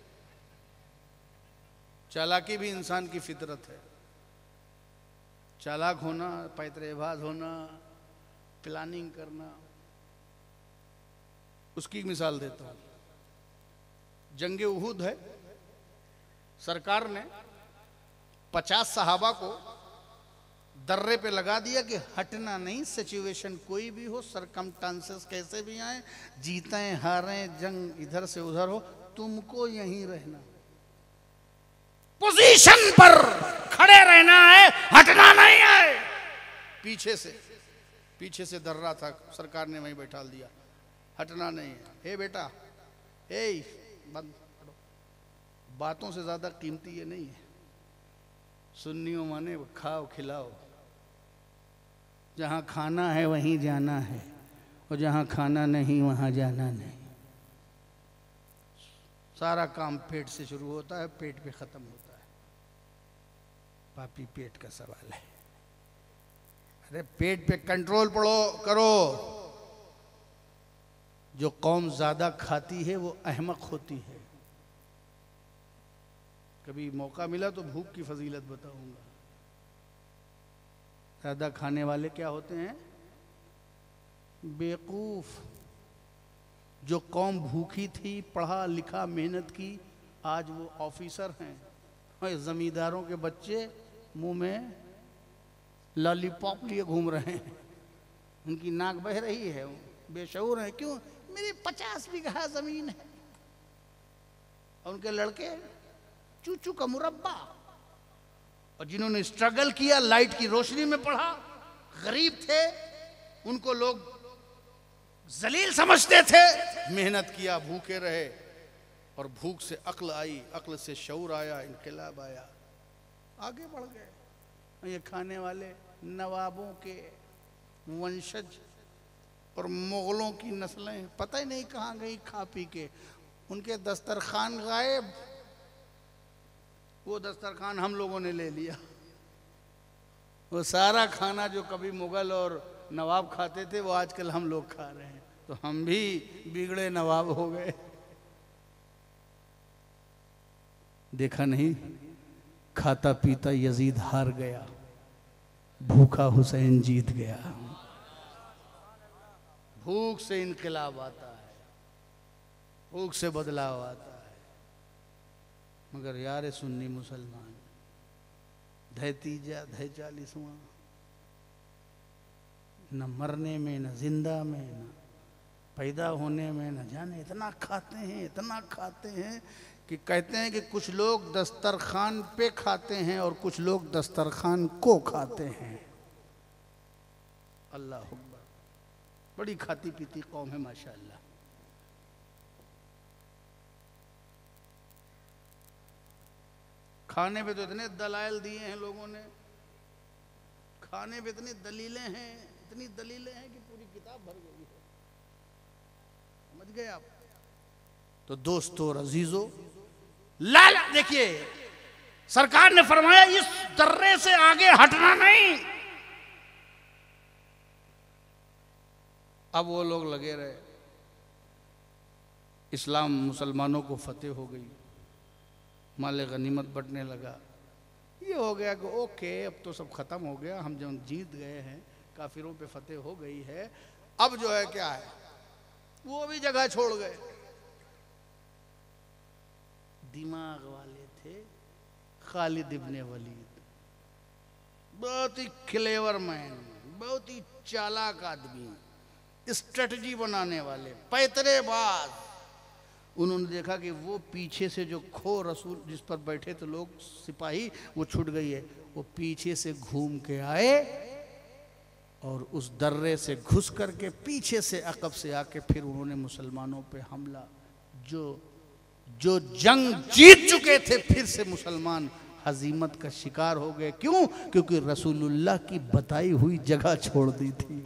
चालाकी भी इंसान की फितरत है। चालाक होना, पैतरेबाज होना, प्लानिंग करना। उसकी मिसाल देता हूं, जंगे उहुद है, सरकार ने 50 सहाबा को दर्रे पे लगा दिया कि हटना नहीं, सिचुएशन कोई भी हो, सरकमस्टांसेस कैसे भी आए, जीते हारे, जंग इधर से उधर हो, तुमको यहीं रहना, पोजीशन पर खड़े रहना है, हटना नहीं है। पीछे से दर्रा था, सरकार ने वहीं बैठा दिया, हटना नहीं है। हे बेटा, हे बंद करो। बातों से ज्यादा कीमती ये नहीं है। सुन्नियों माने खाओ खिलाओ, जहां खाना है वहीं जाना है, और जहां खाना नहीं वहां जाना नहीं। सारा काम पेट से शुरू होता है, पेट पे खत्म होता है। पापी पेट का सवाल है। अरे पेट पे कंट्रोल करो। जो कौम ज्यादा खाती है वो अहमक होती है। कभी मौका मिला तो भूख की फजीलत बताऊंगा। ज्यादा खाने वाले क्या होते हैं? बेवकूफ। जो कौम भूखी थी, पढ़ा लिखा मेहनत की, आज वो ऑफिसर हैं। और जमींदारों के बच्चे मुंह में लॉलीपॉप लिए घूम रहे हैं, उनकी नाक बह रही है, बेशऊर है। क्यों? मेरी 50 बीघा जमीन है, और उनके लड़के चूचू का मुरब्बा। और जिन्होंने स्ट्रगल किया, लाइट की रोशनी में पढ़ा, गरीब थे, उनको लोग जलील समझते थे। मेहनत किया, भूखे रहे, और भूख से अक्ल आई, अक्ल से शऊर आया, इनकलाब आया, आगे बढ़ गए। ये खाने वाले नवाबों के वंशज और मुगलों की नस्लें पता ही नहीं कहाँ गई खा पी के। उनके दस्तरखान गायब, वो दस्तरखान हम लोगों ने ले लिया। वो सारा खाना जो कभी मुगल और नवाब खाते थे, वो आजकल हम लोग खा रहे हैं। तो हम भी बिगड़े नवाब हो गए। देखा नहीं, खाता पीता यजीद हार गया, भूखा हुसैन जीत गया। भूख से इनकलाब आता है, भूख से बदलाव आता है। मगर यार सुन्नी मुसलमान, धय तीजा धय 40वां, न मरने में, न जिंदा में, न पैदा होने में, न जाने इतना खाते हैं, इतना खाते हैं कि कहते हैं कि कुछ लोग दस्तरखान पे खाते हैं और कुछ लोग दस्तरखान को खाते हैं। अल्लाह अकबर। बड़ी खाती पीती कौम है माशाअल्लाह। खाने पे तो इतने दलाइल दिए हैं लोगों ने, खाने पे इतनी दलीलें हैं, इतनी दलीलें हैं कि पूरी किताब भर गई है। समझ गए आप? तो दोस्तों और अजीजों, लाल देखिए सरकार ने फरमाया इस दर्रे से आगे हटना नहीं। अब वो लोग लगे रहे, इस्लाम मुसलमानों को फतेह हो गई, माल गनीमत बढ़ने लगा, ये हो गया कि ओके अब तो सब खत्म हो गया, हम जो जीत गए हैं, काफिरों पे फतेह हो गई है, अब जो है क्या है, वो भी जगह छोड़ गए। दिमाग वाले थे खालिद इब्ने वलीद, बहुत ही क्लेवर मैन, बहुत ही चालाक आदमी, स्ट्रेटजी बनाने वाले, पैतरेबाज। उन्होंने देखा कि वो पीछे से जो खो रसूल जिस पर बैठे थे लोग सिपाही, वो छूट गई है, वो पीछे से घूम के आए और उस दर्रे से घुस करके पीछे से अकब से आके फिर उन्होंने मुसलमानों पे हमला। जो जंग जीत चुके थे फिर से मुसलमान हजीमत का शिकार हो गए। क्यों? क्योंकि रसूलुल्लाह की बताई हुई जगह छोड़ दी थी।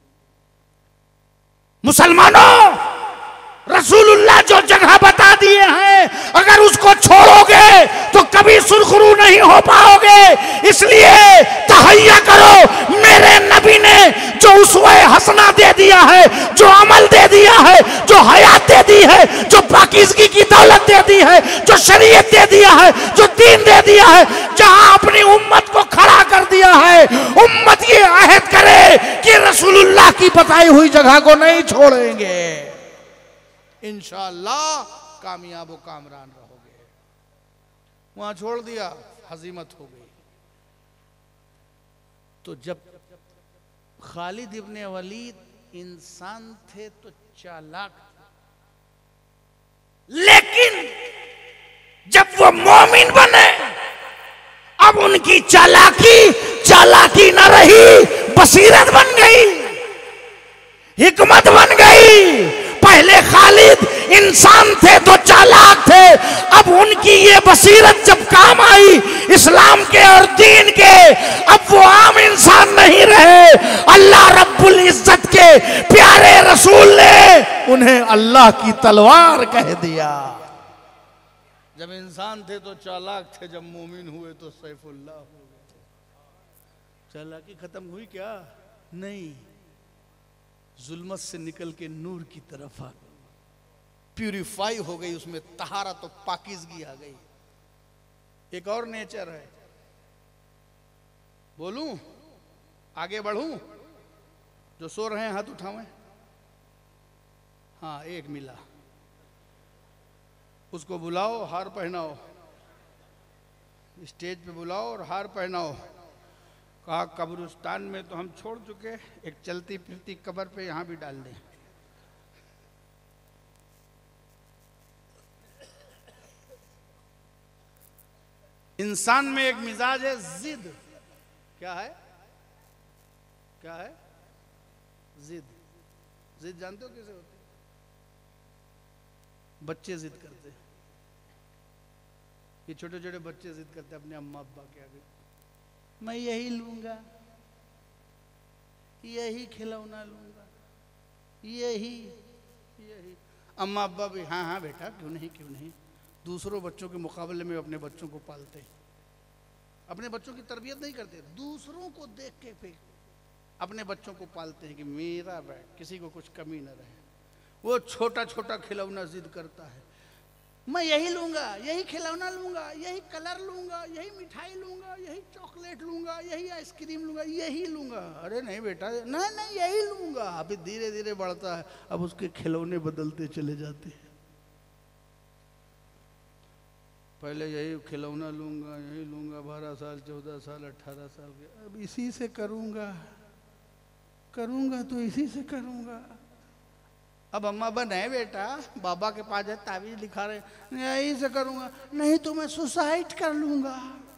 मुसलमानों, रसूलुल्लाह जो जगह बता दिए हैं, अगर उसको छोड़ोगे तो कभी सुरखरू नहीं हो पाओगे। इसलिए तहैया करो, मेरे नबी ने जो उसवे हसना दे दिया है, जो अमल दे दिया है, जो हयात दे दी है, जो पाकीज़गी की दौलत दे दी है, जो शरीयत दे दिया है, जो दीन दे दिया है, जहां अपनी उम्मत को खड़ा कर दिया है, उम्मत ये अहद करे कि रसूलुल्लाह की बताई हुई जगह को नहीं छोड़ेंगे। इंशाअल्लाह कामयाब व कामरान रहोगे। वहां छोड़ दिया, हजीमत हो गई। तो जब खालिद इब्ने वलीद इंसान थे तो चालाक थे, लेकिन जब वो मोमिन बने अब उनकी चालाकी न रही, बसीरत बन गई, हिकमत बन गई। पहले खालिद इंसान थे तो चालाक थे, अब उनकी ये बसीरत जब काम आई इस्लाम के और दीन के, अब वो आम इंसान नहीं रहे। अल्लाह रब्बुल इज्जत के प्यारे रसूल ने उन्हें अल्लाह की तलवार कह दिया। जब इंसान थे तो चालाक थे, जब मोमिन हुए तो सैफुल्लाह हो गए। चालाकी खत्म हुई क्या? नहीं, जुल्मत से निकल के नूर की तरफ आ गई, प्यूरिफाई हो गई, उसमें तहारत और पाकीज़गी आ गई। एक और नेचर है, बोलूं, आगे बढ़ूं? जो सो रहे हैं हाथ उठावें। हाँ, एक मिला, उसको बुलाओ, हार पहनाओ, स्टेज पे बुलाओ और हार पहनाओ। कहा कब्रिस्तान में तो हम छोड़ चुके, एक चलती फिरती कब्र पे यहां भी डाल दें। इंसान में एक मिजाज है जिद। क्या है? क्या है? जिद। जिद जानते हो कैसे होती? बच्चे जिद करते, ये छोटे छोटे बच्चे जिद करते अपने अम्मा अब्बा के आगे, मैं यही लूंगा, यही खिलौना लूंगा, यही। अम्मा अब्बा भी हाँ हाँ बेटा, क्यों नहीं क्यों नहीं। दूसरों बच्चों के मुकाबले में अपने बच्चों को पालते, अपने बच्चों की तरबियत नहीं करते, दूसरों को देख के फिर अपने बच्चों को पालते हैं कि मेरा किसी को कुछ कमी न रहे। वो छोटा छोटा खिलौना जिद करता है, मैं यही लूंगा, यही खिलौना लूंगा, यही कलर लूंगा, यही मिठाई लूंगा, यही चॉकलेट लूंगा, यही आइसक्रीम लूंगा, यही लूंगा। अरे नहीं बेटा, नहीं नहीं यही लूंगा। अभी धीरे धीरे बढ़ता है, अब उसके खिलौने बदलते चले जाते हैं। पहले यही खिलौना लूंगा, यही लूंगा, 12 साल 14 साल 18 साल के, अब इसी से करूंगा तो इसी से करूंगा। अब अम्मा बनाए बेटा, बाबा के पास है, तावीज लिखा रहे, यही से करूंगा, नहीं तो मैं सुसाइड कर लूंगा,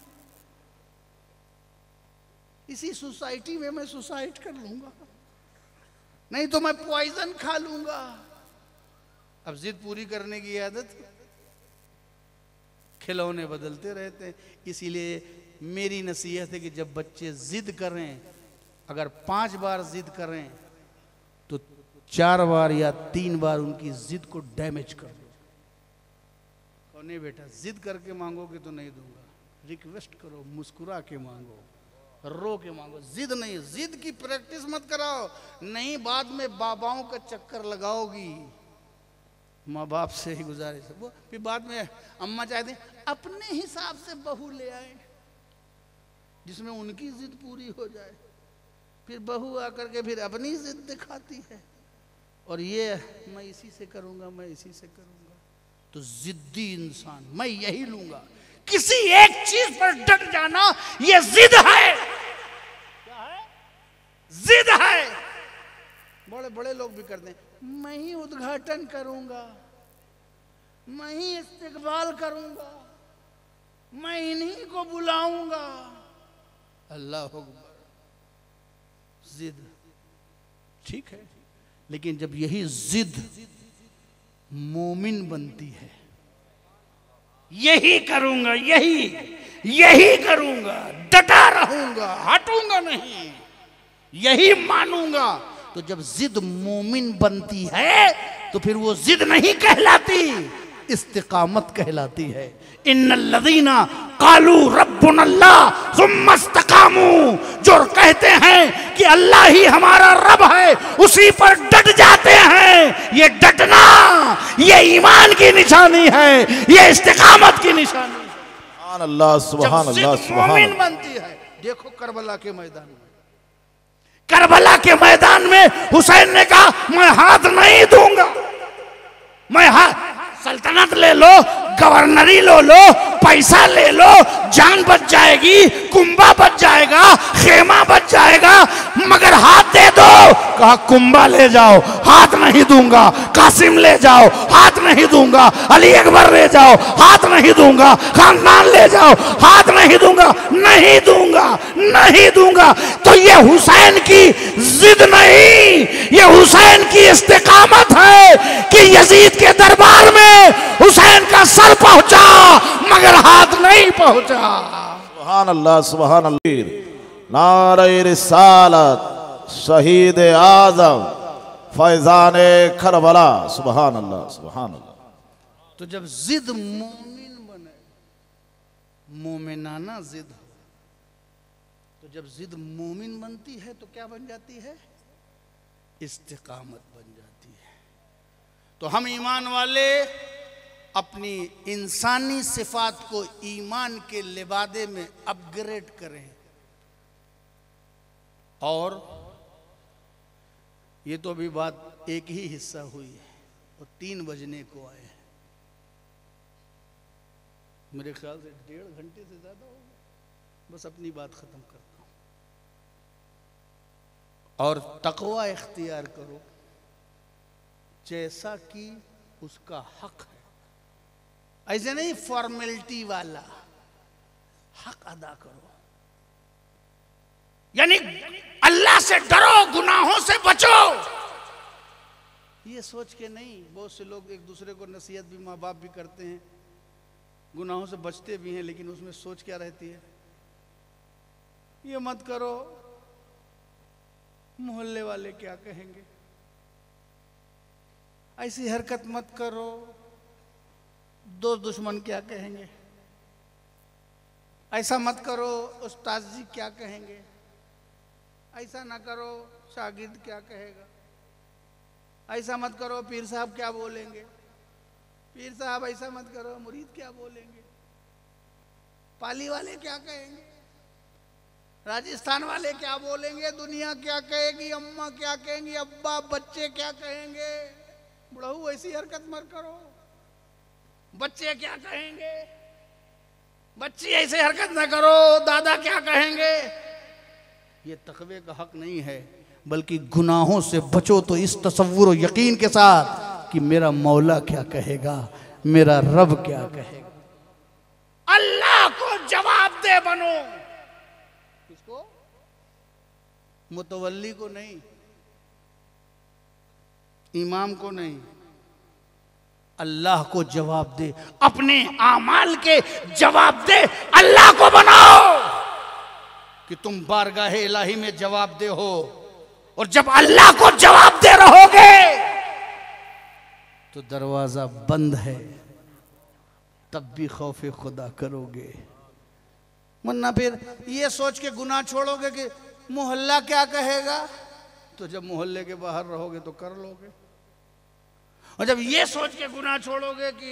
इसी सोसाइटी में मैं सुसाइड कर लूंगा, नहीं तो मैं पॉइजन खा लूंगा। अब जिद पूरी करने की आदत, खिलौने बदलते रहते हैं। इसीलिए मेरी नसीहत है कि जब बच्चे जिद करें, अगर 5 बार जिद करें तो 4 बार या 3 बार उनकी जिद को डैमेज कर दो। कहो नहीं बेटा, जिद करके मांगोगे तो नहीं दूंगा, रिक्वेस्ट करो, मुस्कुरा के मांगो, रो के मांगो, जिद नहीं। जिद की प्रैक्टिस मत कराओ, नहीं बाद में बाबाओं का चक्कर लगाओगी। माँ बाप से ही गुजारिश है, वो फिर बाद में अम्मा चाहते हैं अपने हिसाब से बहू ले आए जिसमें उनकी जिद पूरी हो जाए, फिर बहू आकर के फिर अपनी जिद दिखाती है, और ये मैं इसी से करूंगा, मैं इसी से करूंगा। तो जिद्दी इंसान, मैं यही लूंगा, किसी एक चीज पर डट जाना ये जिद है। क्या है? जिद है। बड़े बड़े लोग भी करते हैं, मैं ही उद्घाटन करूंगा, मैं ही इस्तिकबाल करूंगा, मैं इन्हीं को बुलाऊंगा। अल्लाह अकबर। जिद ठीक है, लेकिन जब यही जिद मोमिन बनती है, यही करूंगा, यही करूंगा, डटा रहूंगा, हटूंगा नहीं, यही मानूंगा, तो जब जिद मोमिन बनती है तो फिर वो जिद नहीं कहलाती, इस्तिकामत कहलाती है। इन्नल्लज़ीना क़ालू रब्बुनल्लाह सुम्मा इस्तक़ामू, जो कहते हैं कि अल्लाह ही हमारा रब है, उसी पर डट जाते हैं। ये डटना, ये ईमान की निशानी है, ये इस्तिकामत की निशानी है। सुभान अल्लाह, सुभान अल्लाह, सुभान मोमिन बनती है। देखो करबला के मैदान में, करबला के मैदान में हुसैन ने कहा मैं हाथ नहीं दूंगा, मैं हाथ, सल्तनत ले लो, गवर्नरी लो, पैसा ले लो, जान बच जाएगी, कुंबा बच जाएगा, खेमा बच जाएगा, मगर हाथ दे दो। कहा कुंबा ले जाओ, हाथ नहीं दूंगा, कासिम ले जाओ, हाथ नहीं दूंगा, अली अकबर ले जाओ, हाथ नहीं दूंगा, खानदान ले जाओ, हाथ नहीं दूंगा, नहीं दूंगा, नहीं दूंगा। तो ये हुसैन की जिद नहीं, ये हुसैन की इस्तिकामत है कि यजीद के दरबार में हुसैन का सर पहुंचा मगर हाथ नहीं पहुंचा। सुभान अल्लाह, सुभान अल्लाह। नारे रिसालत शहीद आजम फैजाने करबला, सुभान अल्लाह, सुभान अल्लाह। तो जब जिद मोमिन बने, मोमिनाना जिद हो, तो जब जिद मोमिन बनती है तो क्या बन जाती है? इस्तिकामत बन जाती है। तो हम ईमान वाले अपनी इंसानी सिफात को ईमान के लिबादे में अपग्रेड करें। और ये तो अभी बात एक ही हिस्सा हुई है और 3 बजने को आए हैं। मेरे ख्याल से 1.5 घंटे से ज्यादा हो गया। बस अपनी बात खत्म करता हूं। और तकवा इख्तियार करो जैसा कि उसका हक है, ऐसे नहीं फॉर्मेलिटी वाला, हक अदा करो। यानी अल्लाह से डरो, गुनाहों से बचो, ये सोच के नहीं। बहुत से लोग एक दूसरे को नसीहत भी माँ बाप भी करते हैं, गुनाहों से बचते भी हैं, लेकिन उसमें सोच क्या रहती है? ये मत करो, मोहल्ले वाले क्या कहेंगे, ऐसी हरकत मत करो, दोस्त दुश्मन क्या कहेंगे, ऐसा मत करो, उस्ताद जी क्या कहेंगे, ऐसा ना करो, शागिर्द क्या कहेगा, ऐसा मत करो, पीर साहब क्या बोलेंगे, पीर साहब ऐसा मत करो, मुरीद क्या बोलेंगे, पाली वाले क्या कहेंगे, राजस्थान वाले क्या बोलेंगे, दुनिया क्या कहेगी, अम्मा क्या कहेंगी, अब्बा, बच्चे क्या कहेंगे। बुढ़ऊ ऐसी हरकत मत करो, बच्चे क्या कहेंगे, बच्ची ऐसे हरकत ना करो, दादा क्या कहेंगे। ये तकवे का हक नहीं है, बल्कि गुनाहों से बचो तो इस तसव्वुर और यकीन के साथ कि मेरा मौला क्या कहेगा, मेरा रब क्या कहेगा। अल्लाह को जवाब दे बनो। किसको? मुतवल्ली को नहीं, इमाम को नहीं, अल्लाह को जवाब दे। अपने आमाल के जवाब दे, अल्लाह को बनाओ कि तुम बारगाहे इलाही में जवाब दे हो। और जब अल्लाह को जवाब दे रहोगे तो दरवाजा बंद है, तब भी खौफ खुदा करोगे। वरना फिर ये सोच के गुनाह छोड़ोगे कि मोहल्ला क्या कहेगा, तो जब मोहल्ले के बाहर रहोगे तो कर लोगे। और जब ये सोच के गुनाह छोड़ोगे कि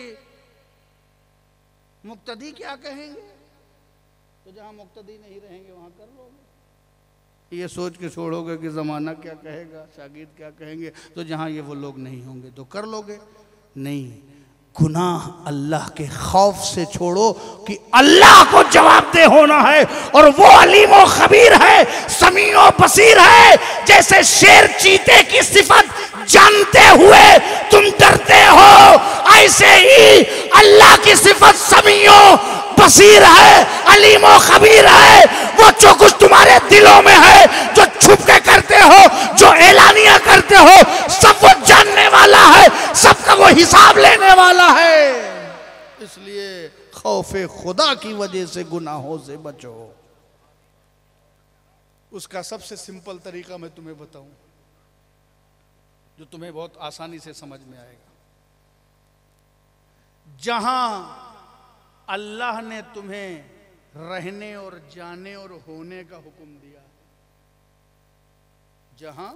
मुक्तदी क्या कहेंगे, तो जहां मुक्तदी नहीं रहेंगे वहां कर लोगे। ये सोच के छोड़ोगे कि जमाना क्या कहेगा, शागिर्द क्या कहेंगे, तो जहां ये वो लोग नहीं होंगे तो कर लोगे। नहीं, गुनाह अल्लाह के खौफ से छोड़ो कि अल्लाह को जवाबदेह होना है, और वो अलीम व खबीर है, समी व बसीर है। जैसे शेर चीते की सिफत जानते हुए तुम डरते हो, ऐसे ही अल्लाह की सिफत समी व बसीर है, अलीम व खबीर है। वो जो कुछ तुम्हारे दिलों में है, जो छुप के करते हो, जो एलानिया करते हो, सब वो जानने वाला है, सबका वो हिसाब लेने वाला है। इसलिए खौफे खुदा की वजह से गुनाहों से बचो। उसका सबसे सिंपल तरीका मैं तुम्हें बताऊं, जो तुम्हें बहुत आसानी से समझ में आएगा। जहां अल्लाह ने तुम्हें रहने और जाने और होने का हुक्म दिया, जहां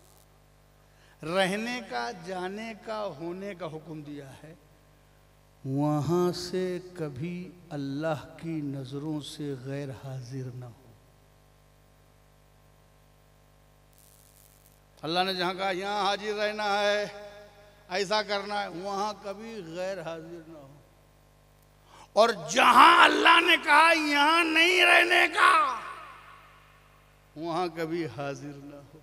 रहने का, जाने का, होने का हुक्म दिया है, वहां से कभी अल्लाह की नजरों से गैर हाजिर ना हो। अल्लाह ने जहां कहा यहां हाजिर रहना है, ऐसा करना है, वहां कभी गैर हाजिर ना हो। और जहां अल्लाह ने कहा यहां नहीं रहने का, वहां कभी हाजिर ना हो।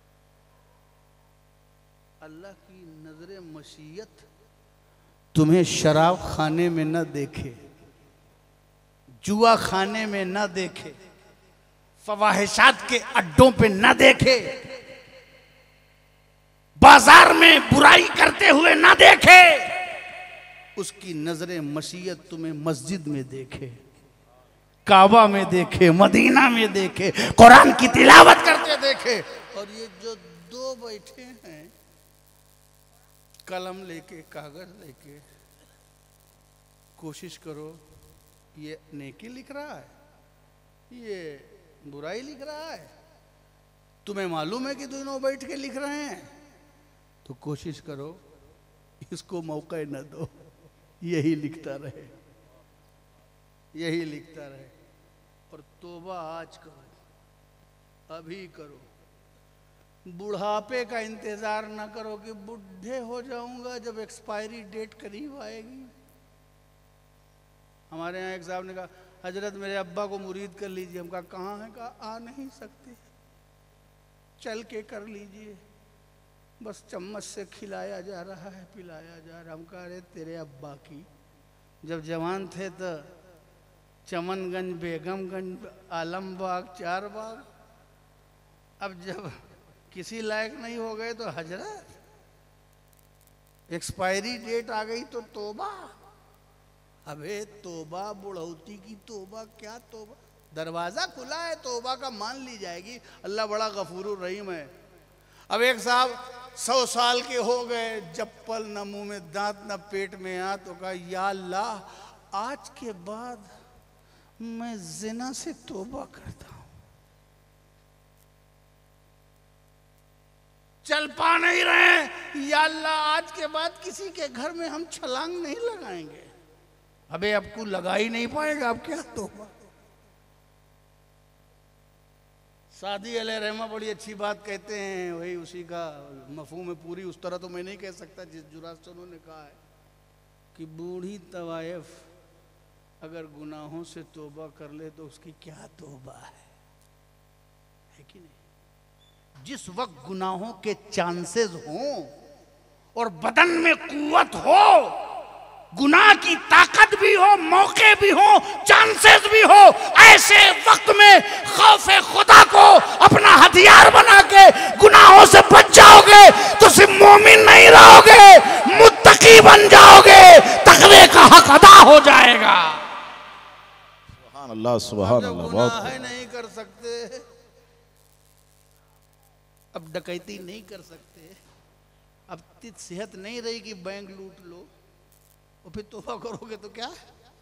अल्लाह की नजरे मशीयत तुम्हें शराब खाने में न देखे, जुआ खाने में न देखे, फवाहिशात के अड्डों पे न देखे, बाजार में बुराई करते हुए न देखे। उसकी नजरे मशीयत तुम्हें मस्जिद में देखे, काबा में देखे, मदीना में देखे, कुरान की तिलावत करते देखे। और ये जो दो बैठे हैं कलम लेके, कागज लेके, कोशिश करो, ये नेकी लिख रहा है, ये बुराई लिख रहा है। तुम्हें मालूम है कि दोनों बैठ के लिख रहे हैं, तो कोशिश करो इसको मौका न दो, यही लिखता रहे, यही लिखता रहे। और तौबा आज करो, अभी करो। बुढ़ापे का इंतजार ना करो कि बुढ़े हो जाऊंगा जब एक्सपायरी डेट करीब आएगी। हमारे यहाँ एक साहब ने कहा, हजरत मेरे अब्बा को मुरीद कर लीजिए। हम कहा कहाँ है? कहा आ नहीं सकते, चल के कर लीजिए, बस चम्मच से खिलाया जा रहा है, पिलाया जा रहा। हम कह रहे तेरे अब्बा की जब जवान थे तो चमनगंज, बेगमगंज, आलमबाग, चार बाग, अब जब किसी लायक नहीं हो गए तो हजरत, एक्सपायरी डेट आ गई तो तौबा। अबे तौबा, बुढ़ौती की तौबा, क्या तौबा? दरवाजा खुला है, तौबा का मान ली जाएगी। अल्लाह बड़ा गफूरुर रहीम है। अब एक साहब 100 साल के हो गए, चप्पल न मुंह में, दांत न पेट में आ, तो कहा या अल्लाह आज के बाद मैं जिना से तौबा करता हूं। चल पा नहीं रहे, या अल्लाह आज के बाद किसी के घर में हम छलांग नहीं लगाएंगे। अबे आपको लगा ही नहीं पाएगा, अब क्या तौबा। सादी अलैहि रहमा बड़ी अच्छी बात कहते हैं, वही उसी का मफहूम है पूरी, उस तरह तो मैं नहीं कह सकता जिस जुरास से उन्होंने कहा है कि बूढ़ी तवायफ अगर गुनाहों से तौबा कर ले तो उसकी क्या तौबा है कि नहीं? जिस वक्त गुनाहों के चांसेस हों और बदन में कुव्वत हो, गुनाह की ताकत भी हो, मौके भी हो, चांसेस भी हो, ऐसे वक्त में खौफे खुदा को अपना हथियार बना के गुनाहों से बच जाओगे तो सिर्फ मोमिन नहीं रहोगे, मुत्तकी बन जाओगे, तकवे का हक अदा हो जाएगा। सुभान अल्लाह, सुभान अल्लाह। बहुत गुनाह नहीं कर सकते अब डकैती नहीं कर सकते, अब सेहत नहीं रही कि बैंक लूट लो, और फिर तौबा करोगे तो क्या,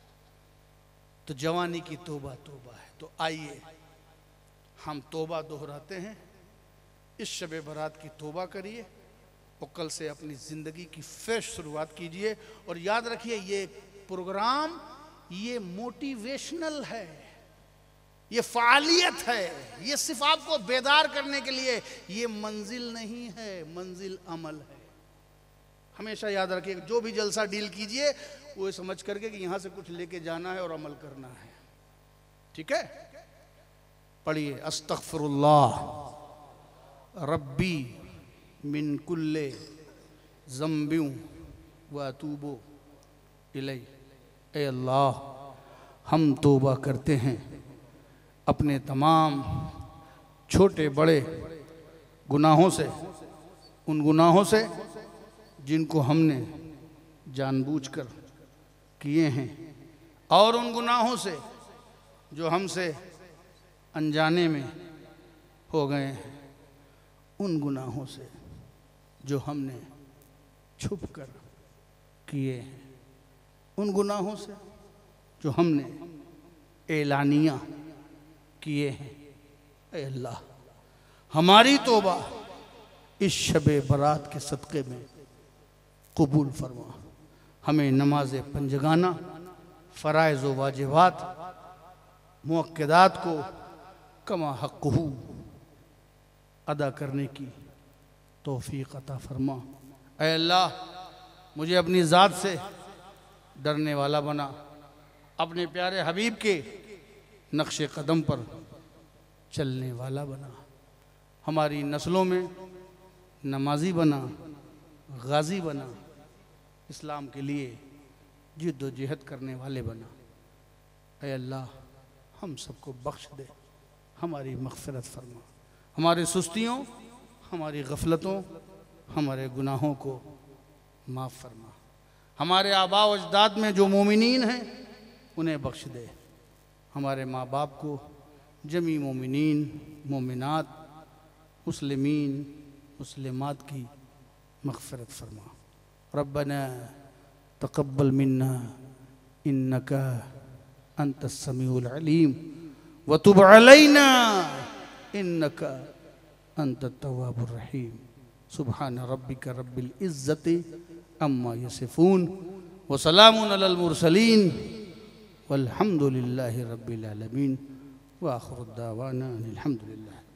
तो जवानी की तौबा तौबा है। तो आइए हम तौबा दोहराते हैं, इस शब बारात की तौबा करिए और कल से अपनी ज़िंदगी की फ्रेश शुरुआत कीजिए। और याद रखिए ये प्रोग्राम ये मोटिवेशनल है, ये फ़ालियत है, ये सिर्फ आपको बेदार करने के लिए, ये मंजिल नहीं है, मंजिल अमल है। हमेशा याद रखिए जो भी जलसा डील कीजिए वो समझ करके कि यहाँ से कुछ लेके जाना है और अमल करना है। ठीक है, पढ़िए अस्तगफिरुल्लाह रब्बी मिन कुल्ले ज़म्बियों व अतूबो इलैह। ए अल्लाह हम तौबा करते हैं अपने तमाम छोटे बड़े गुनाहों से, उन गुनाहों से जिनको हमने जानबूझकर किए हैं, और उन गुनाहों से जो हमसे अनजाने में हो गए हैं, उन गुनाहों से जो हमने छुप कर किए हैं, उन गुनाहों से जो हमने एलानिया किए हैं। ऐ अल्लाह हमारी तौबा इस शबे बारात के सदक़े में कबूल फरमा। हमें नमाज पंजगाना, फ़राइज़ व वाजिबात, मुअक्कदात को कमा हक़्क़हू अदा करने की तौफ़ीक़ अता फरमा। ऐ अल्लाह मुझे अपनी ज़ात से डरने वाला बना, अपने प्यारे हबीब के नक्शे कदम पर चलने वाला बना, हमारी नस्लों में नमाजी बना, गाजी बना, इस्लाम के लिए जिद्दोजहद करने वाले बना। ऐ अल्लाह हम सबको बख्श दे, हमारी मग़फ़िरत फरमा, हमारी सुस्तियों, हमारी गफलतों, हमारे गुनाहों को माफ़ फरमा। हमारे आबा व अजदाद में जो मोमिनीन हैं उन्हें बख्श दे। हमारे माँ बाप को, जमी मोमिनीन मोमिनात, मुस्लिमीन मुस्लिमात की मग़फ़िरत फरमा। रब्बना तक़ब्बल मिन्ना इन्नका अंतस समीउल अलीम व तुब अलैना इन्नका अंतत तव्वाबुर रहीम। सुब्हान रब्बिका रब्बिल इज़्ज़ति अम्मा यसिफून व सलामुन अलल मुरसलीन वल्हम्दुलिल्लाहि रब्बिल आलमीन व आखिरु दावाना अनिल हम्दुलिल्लाह।